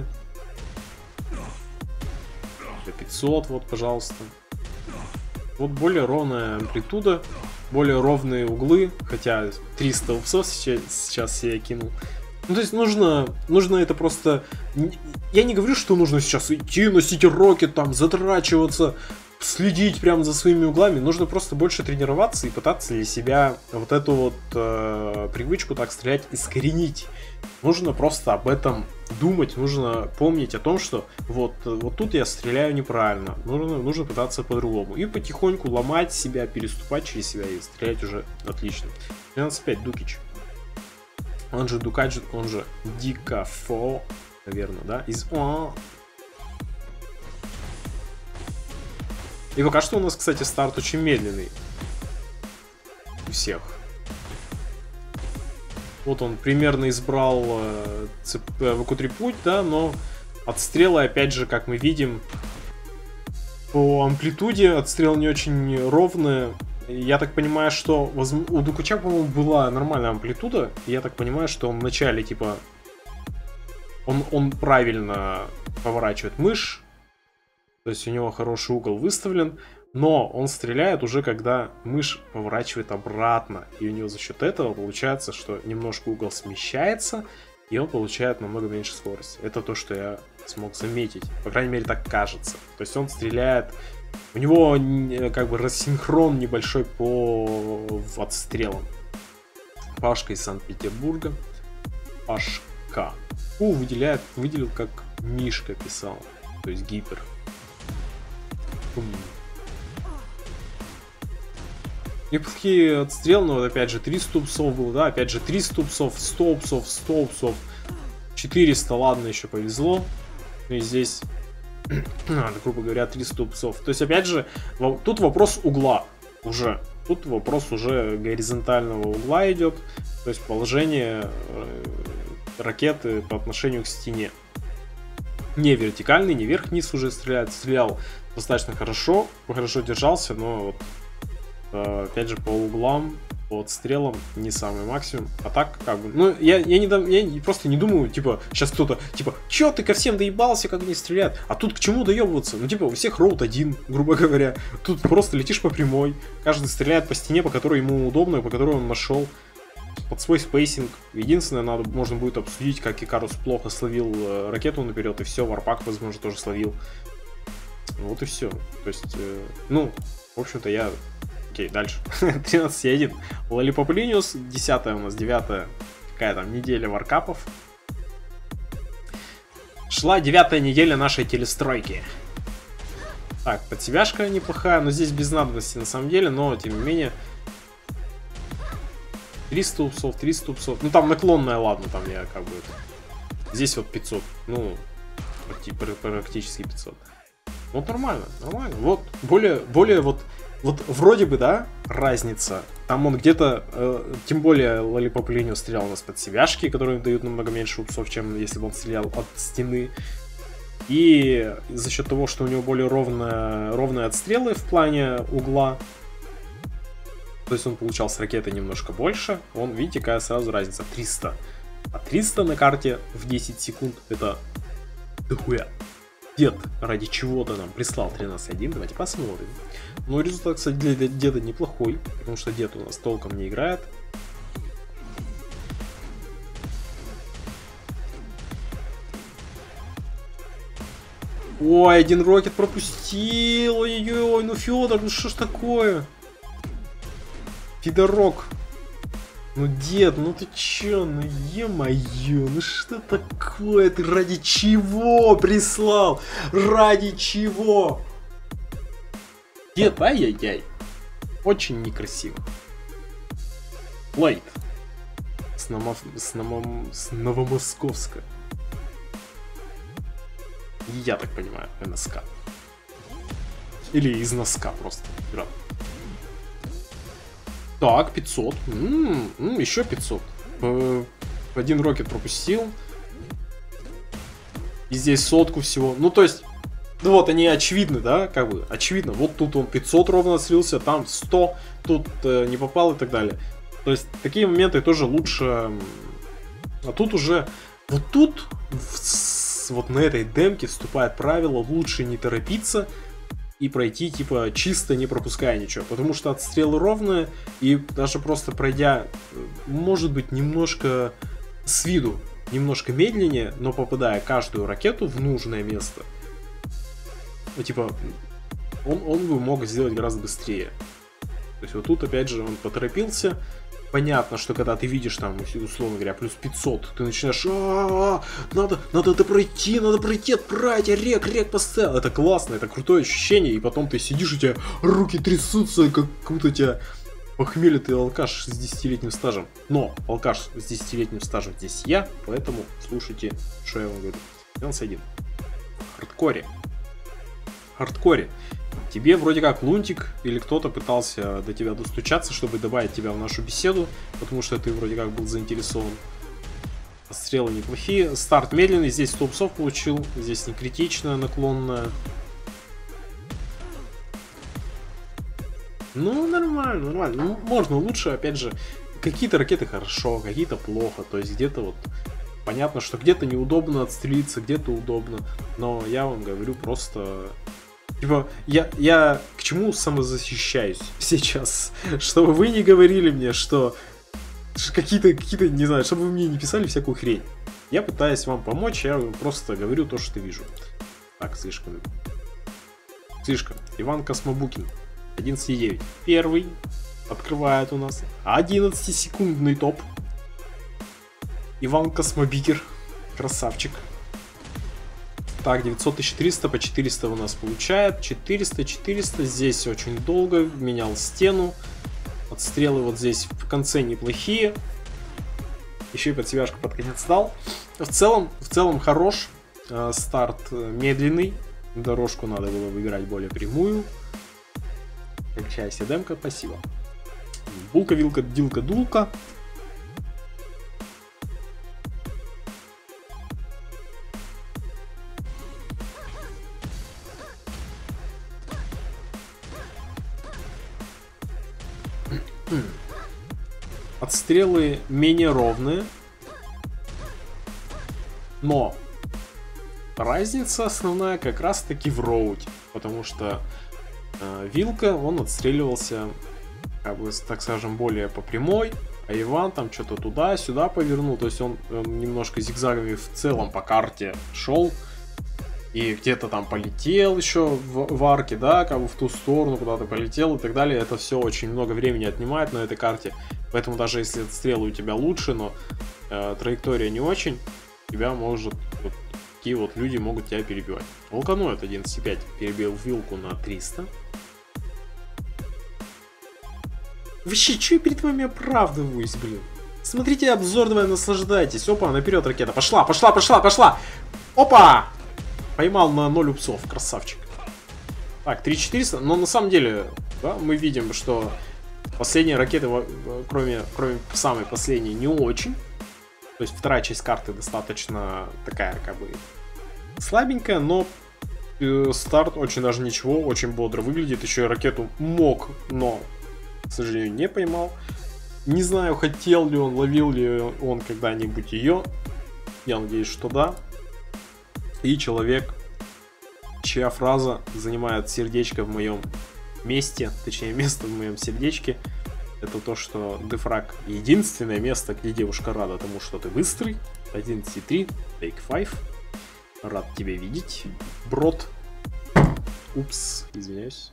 пятьсот, вот, пожалуйста. Вот более ровная амплитуда, более ровные углы, хотя триста упсов сейчас, сейчас я кинул. Ну, то есть нужно, нужно это просто... Я не говорю, что нужно сейчас идти, носить рокет, там, затрачиваться, следить прям за своими углами. Нужно просто больше тренироваться и пытаться для себя вот эту вот э, привычку так стрелять искоренить. Нужно просто об этом думать, нужно помнить о том, что вот, вот тут я стреляю неправильно, нужно, нужно пытаться по-другому. И потихоньку ломать себя, переступать через себя и стрелять уже отлично. тринадцать пять Дукич. Он же Дукач, он же Дикафо, наверное, да? Из... И пока что у нас, кстати, старт очень медленный. У всех. Вот он примерно избрал э, ВК-три путь, да, но отстрелы, опять же, как мы видим, по амплитуде отстрел не очень ровные. Я так понимаю, что у Дукача, по-моему, была нормальная амплитуда. И я так понимаю, что он вначале, типа, он, он правильно поворачивает мышь. То есть у него хороший угол выставлен. Но он стреляет уже, когда мышь поворачивает обратно. И у него за счет этого получается, что немножко угол смещается. И он получает намного меньше скорости. Это то, что я смог заметить. По крайней мере, так кажется. То есть он стреляет... У него как бы рассинхрон небольшой по отстрелам. Пашка из Санкт-Петербурга. Пашка. У, выделяет, выделил, как Мишка писал. То есть гипер. Неплохие отстрелы, но вот опять же триста упсов было, да, опять же триста упсов, сто упсов, сто упсов, четыреста, ладно, еще повезло. И здесь, грубо говоря, триста упсов. То есть, опять же, тут вопрос угла уже. Тут вопрос уже горизонтального угла идет, то есть положение ракеты по отношению к стене. Не вертикальный, не вверх-вниз уже стреляет. Стрелял достаточно хорошо, хорошо держался, но вот, опять же, по углам, по отстрелам не самый максимум. А так, как бы, ну, я, я, не, я просто не думаю, типа, сейчас кто-то, типа, чё ты ко всем доебался, как они стреляют? А тут к чему доебываться? Ну, типа, у всех роут один, грубо говоря. Тут просто летишь по прямой, каждый стреляет по стене, по которой ему удобно, по которой он нашел. Под свой спейсинг. Единственное, надо, можно будет обсудить, как Икарус плохо словил э, ракету наперед, и все, Варпак, возможно, тоже словил. Вот и все. То есть, э, ну, в общем-то, я... Окей, дальше. тринадцать один. Lollipop Linius, десятая у нас, девятая, какая там, неделя варкапов. Шла девятая неделя нашей телестройки. Так, подсебяшка неплохая, но здесь без надобности на самом деле, но, тем не менее... триста упсов, триста упсов. Ну там наклонная, ладно, там я как бы... Здесь вот пятьсот. Ну, практически пятьсот. Вот нормально, нормально. Вот, более, более вот... Вот вроде бы, да, разница. Там он где-то... Э, тем более Lollipop Linius стрелял у нас под себяшки, которые дают намного меньше упсов, чем если бы он стрелял от стены. И за счет того, что у него более ровно, ровные отстрелы в плане угла, то есть он получал с ракеты немножко больше. Он, видите, какая сразу разница. триста. А триста на карте в десять секунд это дохуя. Дед ради чего-то нам прислал тринадцать один. Давайте посмотрим. Ну, результат, кстати, для деда неплохой. Потому что дед у нас толком не играет. Ой, один рокет пропустил. Ой-ой-ой, ну Федор, ну что ж такое? Фидорок. Ну, дед, ну ты чё, ну е-мое, ну что такое, ты ради чего прислал? Ради чего? Дед, ай-яй-яй. Очень некрасиво. Лайт. С, Номов... с, Номом... с Новомосковска. Я так понимаю, эн эс ка. Или из носка просто. Игра. Так, пятьсот. М-м, м-м, еще пятьсот. Один рокет пропустил. И здесь сотку всего. Ну, то есть, ну вот они очевидны, да, как бы, очевидно. Вот тут он пятьсот ровно отслился, там сто, тут э, не попал и так далее. То есть, такие моменты тоже лучше... А тут уже... Вот тут, в, вот на этой демке вступает правило лучше не торопиться и пройти, типа, чисто не пропуская ничего. Потому что отстрелы ровные, и даже просто пройдя, может быть, немножко с виду, немножко медленнее, но попадая каждую ракету в нужное место, ну, типа, он, он бы мог сделать гораздо быстрее. То есть вот тут, опять же, он поторопился. Понятно, что когда ты видишь там, условно говоря, плюс пятьсот, ты начинаешь, а-а-а, надо, надо это пройти, надо пройти, отправить, рек, рек поставил. Это классно, это крутое ощущение, и потом ты сидишь, у тебя руки трясутся, как будто тебя похмелье, ты алкаш с десятилетним стажем. Но алкаш с десятилетним стажем здесь я, поэтому слушайте, что я вам говорю. девяносто один. Хардкоре. Хардкоре. Тебе вроде как Лунтик или кто-то пытался до тебя достучаться, чтобы добавить тебя в нашу беседу, потому что ты вроде как был заинтересован. Стрелы неплохие. Старт медленный, здесь сто псов получил, здесь не критичная, наклонная. Ну, нормально, нормально. Ну, можно лучше, опять же, какие-то ракеты хорошо, какие-то плохо, то есть где-то вот понятно, что где-то неудобно отстрелиться, где-то удобно, но я вам говорю просто... Типа, я, я к чему самозащищаюсь сейчас? Чтобы вы не говорили мне, что какие-то, какие-то, не знаю, чтобы вы мне не писали всякую хрень. Я пытаюсь вам помочь, я просто говорю то, что вижу. Так, слишком. Слишком. Иван Космобукин. одиннадцать девять. Первый открывает у нас одиннадцатисекундный топ. Иван Космобикер. Красавчик. Так, девятьсот тысяч триста по четыреста у нас получает. четыреста, четыреста. Здесь очень долго. Менял стену. Отстрелы вот здесь в конце неплохие. Еще и подсебяшку под конец дал. В целом, в целом хорош. Э, старт медленный. Дорожку надо было выбирать более прямую. Кончайся демка, спасибо. Булка, вилка, дилка, дулка. Отстрелы менее ровные. Но разница основная как раз таки в роуте. Потому что э, вилка, он отстреливался, как бы, так скажем, более по прямой. А Иван там что-то туда-сюда повернул. То есть он э, немножко зигзагами в целом по карте шел. И где-то там полетел еще в, в арке, да, как бы в ту сторону куда-то полетел и так далее. Это все очень много времени отнимает на этой карте. Поэтому даже если отстрелы у тебя лучше, но э, траектория не очень, тебя может, вот такие вот люди могут тебя перебивать. Волканоид одиннадцать пять перебил вилку на триста. Вообще, что я перед вами оправдываюсь, блин? Смотрите обзор, давай наслаждайтесь. Опа, наперед ракета. Пошла, пошла, пошла, пошла. Опа! Поймал на ноль упсов, красавчик. Так, три четыреста, но на самом деле, да, мы видим, что последние ракеты, кроме, кроме самой последней, не очень. То есть вторая часть карты достаточно такая, как бы, слабенькая, но э, старт очень даже ничего, очень бодро выглядит. Еще и ракету мог, но, к сожалению, не поймал. Не знаю, хотел ли он, ловил ли он когда-нибудь ее. Я надеюсь, что да. И человек, чья фраза занимает сердечко в моем месте, точнее место в моем сердечке, это то, что дефраг единственное место, где девушка рада тому, что ты быстрый. одиннадцать три, take five. Рад тебя видеть, брод. Упс, извиняюсь.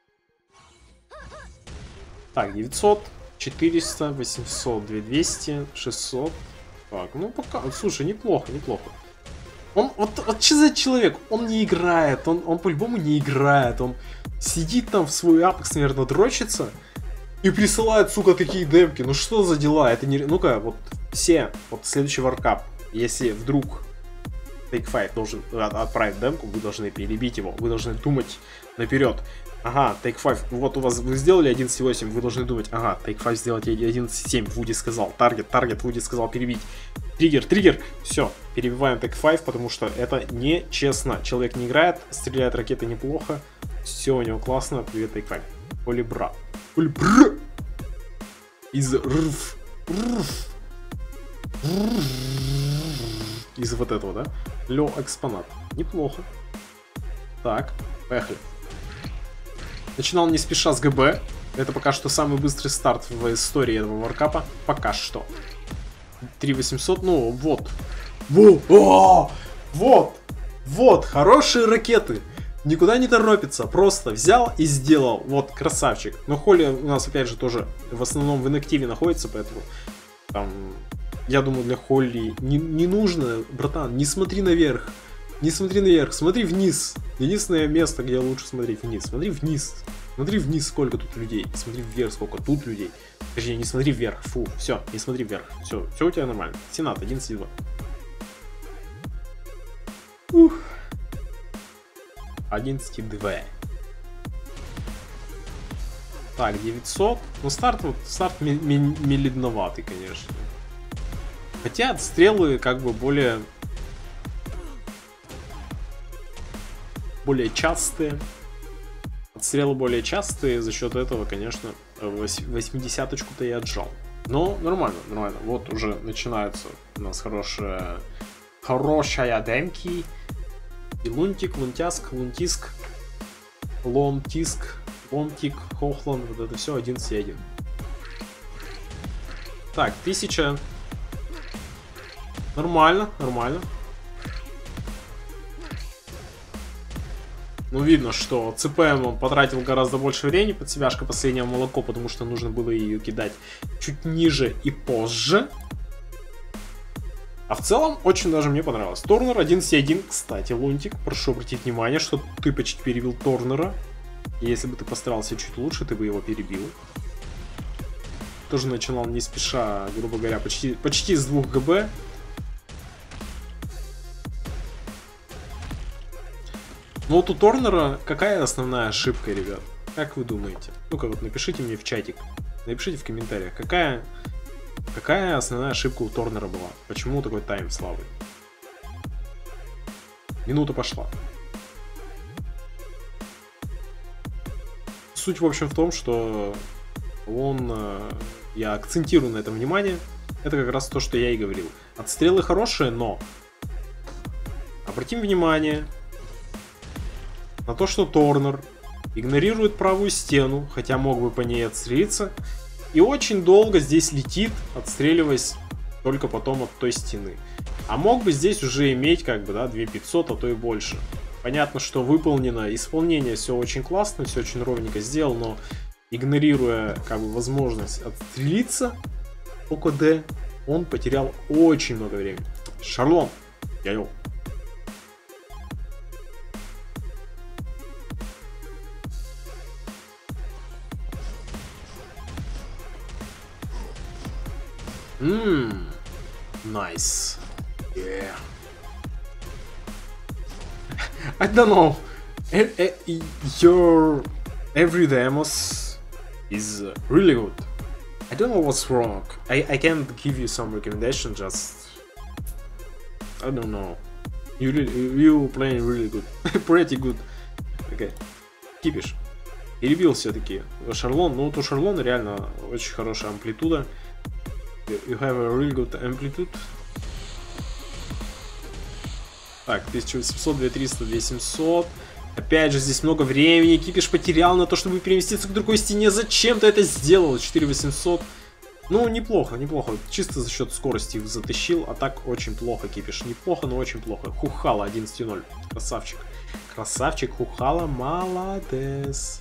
Так, девятьсот, четыреста, восемьсот, две тысячи двести, шестьсот. Так, ну пока, слушай, неплохо, неплохо. Он, вот, вот что за человек? Он не играет, он, он по-любому не играет, он сидит там в свой апекс, наверное, дрочится и присылает, сука, такие демки. Ну что за дела? Это не... Ну-ка, вот все, вот следующий варкап, если вдруг take five должен отправить демку, вы должны перебить его, вы должны думать наперед. Ага, take five, вот у вас, вы сделали одиннадцать восемь, вы должны думать, ага, take five сделать одиннадцать семь, Вуди сказал, таргет, таргет, Вуди сказал перебить. Триггер, триггер, все, перебиваем take five, потому что это нечестно. Человек не играет, стреляет ракеты неплохо, все у него классно, привет take five. Полибра, полибра, из рф, рф, из вот этого, да? Лё экспонат, неплохо. Так, поехали. Начинал не спеша с ГБ. Это пока что самый быстрый старт в истории этого варкапа. Пока что. три восемьсот, ну вот. Во! О! Вот! Вот! Хорошие ракеты! Никуда не торопится. Просто взял и сделал. Вот, красавчик. Но Холли у нас, опять же, тоже в основном в инактиве находится, поэтому там, я думаю, для Холли не, не нужно, братан, не смотри наверх. Не смотри наверх, смотри вниз. Единственное место, где лучше смотреть вниз. Смотри вниз. Смотри вниз, сколько тут людей. Смотри вверх, сколько тут людей. Точнее, не смотри вверх. Фу, все, не смотри вверх. Все, все у тебя нормально. Сенат одиннадцать два. Ух. одиннадцать два. Так, девятьсот. Ну, старт, вот, старт меледноватый, конечно. Хотя отстрелы как бы более... более частые. Отстрелы более частые, за счет этого, конечно, восьмидесяточку-то я отжал. Но нормально, нормально. Вот уже начинается у нас хорошая, хорошая демки. И лунтик, лунтяск, лунтиск, лонтиск, лонтик, хохлан, вот это все одиннадцать один. Так, тысяча. Нормально, нормально. Ну, видно, что ЦПМ он потратил гораздо больше времени под себяшка последнее молоко, потому что нужно было ее кидать чуть ниже и позже. А в целом, очень даже мне понравилось. Торнер одиннадцать один. Кстати, Лунтик, прошу обратить внимание, что ты почти перебил Торнера. И если бы ты постарался чуть лучше, ты бы его перебил. Тоже начинал не спеша, грубо говоря, почти, почти с двух ГБ. Но вот у Торнера какая основная ошибка, ребят? Как вы думаете? Ну-ка вот напишите мне в чатик. Напишите в комментариях, какая, какая основная ошибка у Торнера была. Почему такой тайм слабый? Минута пошла. Суть, в общем, в том, что он... Я акцентирую на этом внимание. Это как раз то, что я и говорил. Отстрелы хорошие, но... Обратим внимание на то, что Торнер игнорирует правую стену, хотя мог бы по ней отстрелиться. И очень долго здесь летит, отстреливаясь только потом от той стены. А мог бы здесь уже иметь как бы, да, две тысячи пятьсот, а то и больше. Понятно, что выполнено исполнение, все очень классно, все очень ровненько сделано, но игнорируя как бы возможность отстрелиться по КД, он потерял очень много времени. Шарлон, я йоу. Mmm, nice. Yeah. I don't know. E e your every demos is really good. I don't know what's wrong. I, I can't give you some recommendation. Just I don't know. You you playing really good, pretty good. Okay, кипиш. Перебил все-таки Шарлон. Ну вот у Шарлона реально очень хорошая амплитуда. You have a really good amplitude. Так, тысяча восемьсот, две тысячи триста, две тысячи семьсот. Опять же, здесь много времени. Кипиш потерял на то, чтобы переместиться к другой стене. Зачем ты это сделал? четыре тысячи восемьсот. Ну, неплохо, неплохо. Чисто за счет скорости их затащил. А так очень плохо, Кипиш. Неплохо, но очень плохо. Хухала одиннадцать ноль. Красавчик. Красавчик, Хухала, молодец.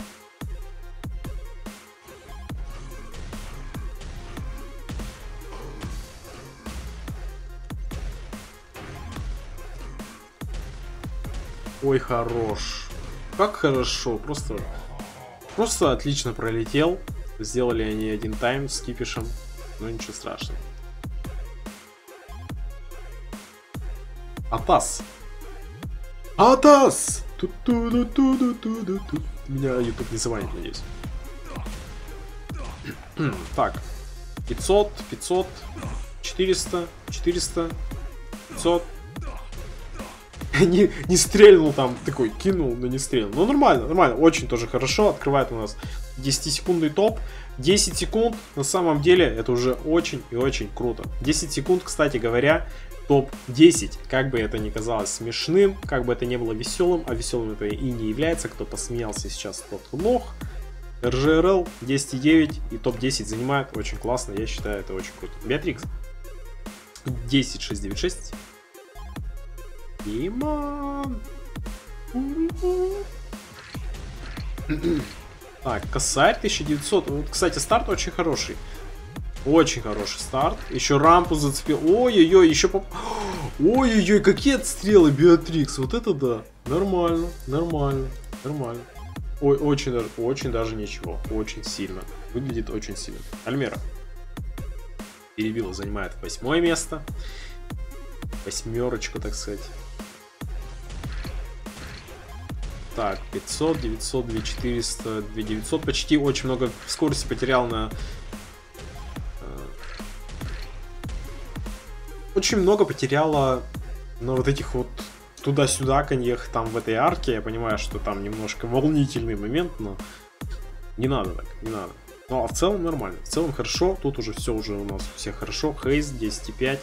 Ой, хорош. Как хорошо. Просто, просто отлично пролетел. Сделали они один тайм с Кипишем. Но ничего страшного. Атас. Атас! Меня YouTube не завалит, надеюсь. Так. пятьсот, пятьсот, четыреста, четыреста, пятьсот. Не, не стрельнул там, такой, кинул, но не стрельнул. Ну, нормально, нормально, очень тоже хорошо. Открывает у нас десятисекундный топ. десять секунд, на самом деле, это уже очень и очень круто. десять секунд, кстати говоря, топ десять. Как бы это ни казалось смешным, как бы это не было веселым, а веселым это и не является. Кто посмеялся сейчас, тот лох. эр джи эр эл десять и девять и топ десять занимает. Очень классно, я считаю, это очень круто. Беатрикс десять шесть девять шесть. Димон. Так, косарь тысяча девятьсот. Вот, кстати, старт очень хороший. Очень хороший старт. Еще рампу зацепил. Ой-ой-ой, еще поп... Ой-ой-ой, какие отстрелы, Беатрикс. Вот это да. Нормально, нормально, нормально. Ой, очень даже, очень даже ничего. Очень сильно. Выглядит очень сильно. Альмера. Перебила, занимает восьмое место. Восьмерочку, так сказать. Так, пятьсот, девятьсот, две тысячи четыреста, две тысячи девятьсот. Почти очень много скорости потерял на... Очень много потеряла на вот этих вот туда-сюда коньях там в этой арке. Я понимаю, что там немножко волнительный момент, но не надо так, не надо. Ну, а в целом нормально. В целом хорошо. Тут уже все уже у нас у всех хорошо. Хейз десять и пять.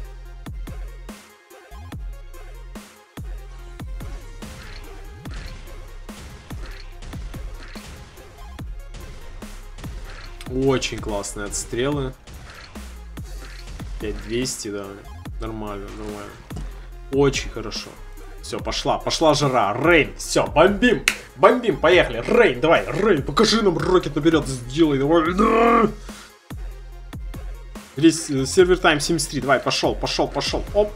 Очень классные отстрелы. пять двести, да. Нормально, нормально. Очень хорошо. Все, пошла, пошла жара. Рейн, все, бомбим. Бомбим, поехали. Рейн, давай, Рейн, покажи нам рокет наперед. Сделай, давай. Да! Здесь сервер тайм семьдесят три. Давай, пошел, пошел, пошел. Оп.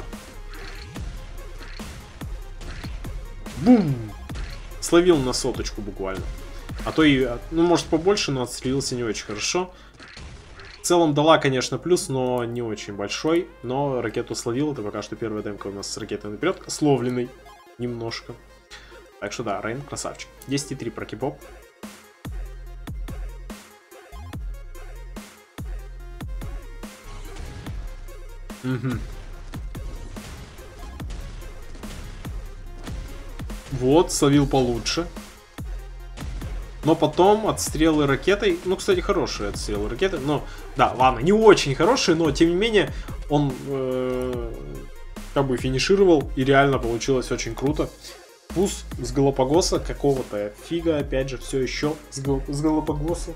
Бум. Словил на соточку буквально. А то и, ну, может, побольше, но отстрелился не очень хорошо. В целом дала, конечно, плюс, но не очень большой. Но ракету словил. Это пока что первая демка у нас с ракетой наперед. Словленный немножко. Так что да, Рейн красавчик. десять и три про кипоп. Угу. Вот, словил получше. Но потом отстрелы ракетой... Ну, кстати, хорошие отстрелы ракеты. Но, да, ладно, не очень хорошие, но, тем не менее, он э, как бы финишировал. И реально получилось очень круто. Пус с Галапагоса какого-то фига, опять же, все еще с, гал с Галапагоса.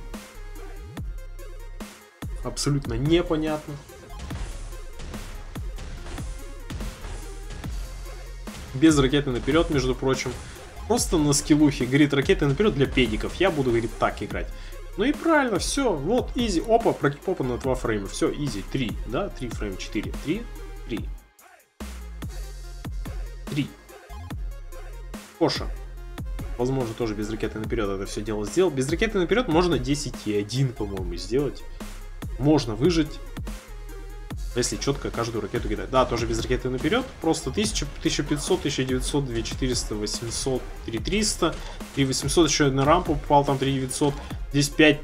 Абсолютно непонятно. Без ракеты наперед, между прочим. Просто на скиллухе. Говорит, ракеты наперед для педиков. Я буду, говорит, так играть. Ну и правильно, все. Вот, изи. Опа, противопопа на два фрейма. Все, изи. три, да? три фрейма, четыре. три, три. три. Коша. Возможно, тоже без ракеты наперед это все дело сделал. Без ракеты наперед можно десять и один, по-моему, сделать. Можно выжить. Если четко каждую ракету кидать. Да, тоже без ракеты наперед. Просто тысяча, тысяча пятьсот, тысяча девятьсот, две тысячи четыреста, восемьсот, три тысячи триста, три тысячи восемьсот, еще на рампу попал, там три тысячи девятьсот. Здесь пять.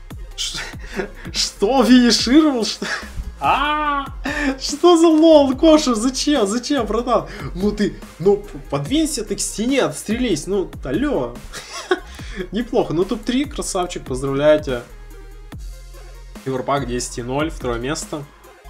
Что? Финишировал? Что? А, что за лол, Коша? Зачем? Зачем, братан? Ну ты, ну подвинься ты к стене, отстрелись. Ну, алло. Неплохо. Ну, топ три, красавчик, поздравляю тебя. Европак десять ноль, второе место.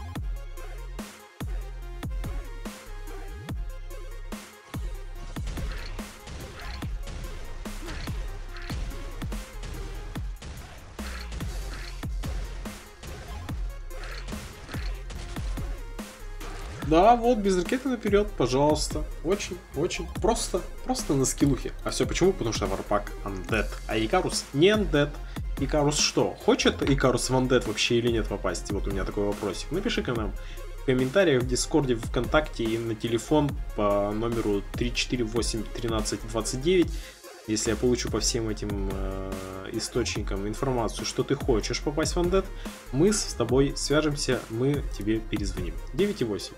Да, вот, без ракеты наперед, пожалуйста. Очень, очень просто, просто на скиллухе. А все почему? Потому что Варпак Undead, а Икарус не Undead. Икарус что? Хочет Икарус в Undead вообще или нет попасть? Вот у меня такой вопросик. Напиши-ка нам в комментариях, в Дискорде, в ВКонтакте и на телефон по номеру три четыре восемь тринадцать двадцать девять. Если я получу по всем этим э, источникам информацию, что ты хочешь попасть в Undead, мы с тобой свяжемся, мы тебе перезвоним. девять и восемь.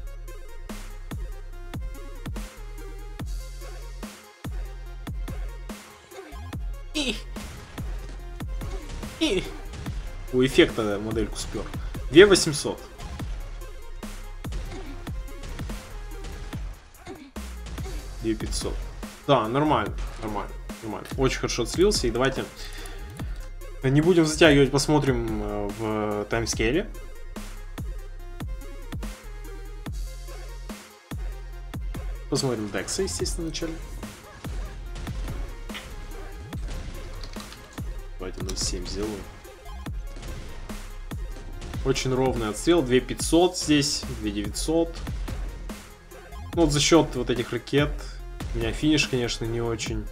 И... И... У эффекта модельку спер. две тысячи восемьсот. две тысячи пятьсот. Да, нормально, нормально, нормально. Очень хорошо слился. И давайте не будем затягивать, посмотрим в таймскейле. Посмотрим Декса, естественно, вначале. Давайте ноль семь сделаем. Очень ровный отстрел. две тысячи пятьсот здесь, две тысячи девятьсот. Ну, вот за счет вот этих ракет. У меня финиш, конечно, не очень.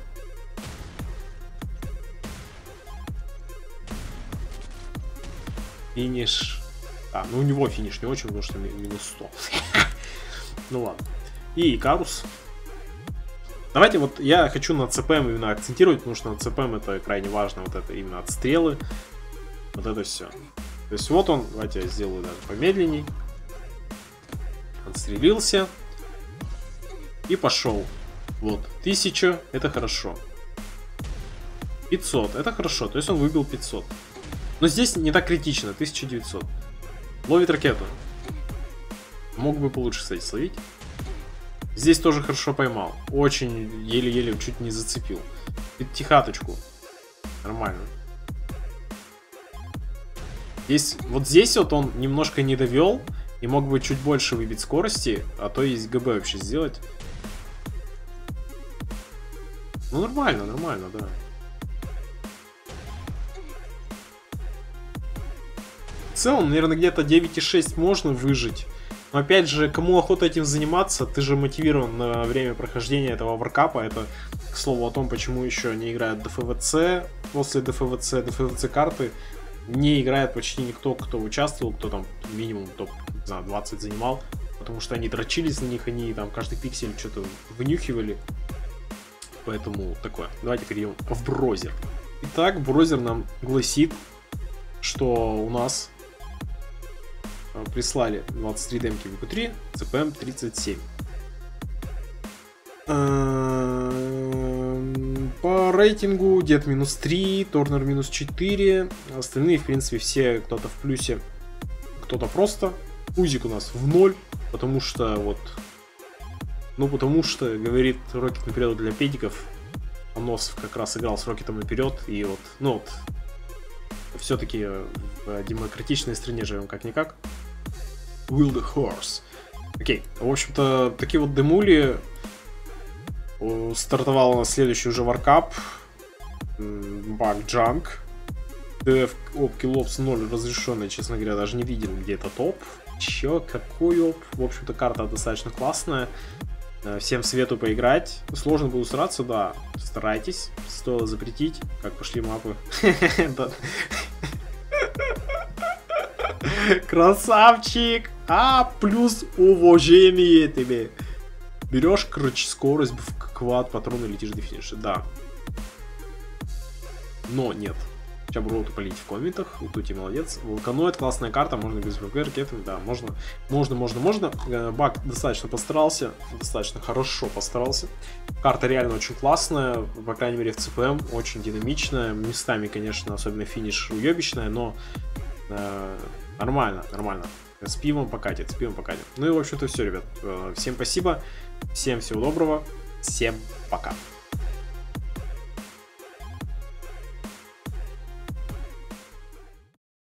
Финиш. А, ну у него финиш не очень, потому что минус сто. Ну ладно. И Икарус. Давайте вот я хочу на ЦПМ именно акцентировать, потому что на ЦПМ это крайне важно. Вот это именно отстрелы. Вот это все. То есть вот он. Давайте я сделаю даже помедленней. Отстрелился. И пошел. Вот. тысяча. Это хорошо. пятьсот. Это хорошо. То есть он выбил пятьсот. Но здесь не так критично. тысяча девятьсот. Ловит ракету. Мог бы получше, кстати, словить. Здесь тоже хорошо поймал. Очень еле-еле чуть не зацепил. Тихаточку. Нормально. Здесь, вот здесь вот он немножко не довел. И мог бы чуть больше выбить скорости. А то есть ГБ вообще сделать. Ну нормально, нормально, да. В целом, наверное, где-то девять и шесть можно выжить. Но опять же, кому охота этим заниматься, ты же мотивирован на время прохождения этого варкапа. Это, к слову, о том, почему еще не играют ДФВЦ. После ДФВЦ, ДФВЦ карты не играет почти никто, кто участвовал, кто там минимум топ двадцать занимал. Потому что они дрочились на них, они там каждый пиксель что-то вынюхивали. Поэтому такое. Давайте перейдем в браузер. Итак, браузер нам гласит, что у нас прислали двадцать три демки в три, ЦПМ тридцать семь. По рейтингу Дед минус три, Торнер минус четыре. Остальные, в принципе, все кто-то в плюсе, кто-то просто Узик у нас в ноль, потому что вот... Ну, потому что, говорит Рокет наперед для педиков. Анос как раз играл с Рокетом наперед, и вот, ну вот... Все-таки в демократичной стране живем как-никак. Will the horse. Окей, в общем-то, такие вот демули. Стартовал у нас следующий уже варкап. Баг Джанк. ДФ опки лопс ноль разрешенный, честно говоря, даже не видел, где это топ. Чё, какой оп? В общем-то, карта достаточно классная. Всем свету поиграть. Сложно буду стараться, да. Старайтесь. Стоило запретить. Как пошли мапы. Красавчик! А, плюс уважение тебе. Берешь, короче, скорость, квад, патроны, летишь до финиша. Да. Но нет. Сейчас буду полить в комментах. Тути молодец. Вулканоид, классная карта, можно без ВГ, ракетами, да, можно, можно, можно, можно. Баг достаточно постарался, достаточно хорошо постарался. Карта реально очень классная, по крайней мере в ЦПМ, очень динамичная. Местами, конечно, особенно финиш уебищная, но э, нормально, нормально. С пивом покатит, с пивом покатит. Ну и, в общем-то, все, ребят. Всем спасибо, всем всего доброго, всем пока.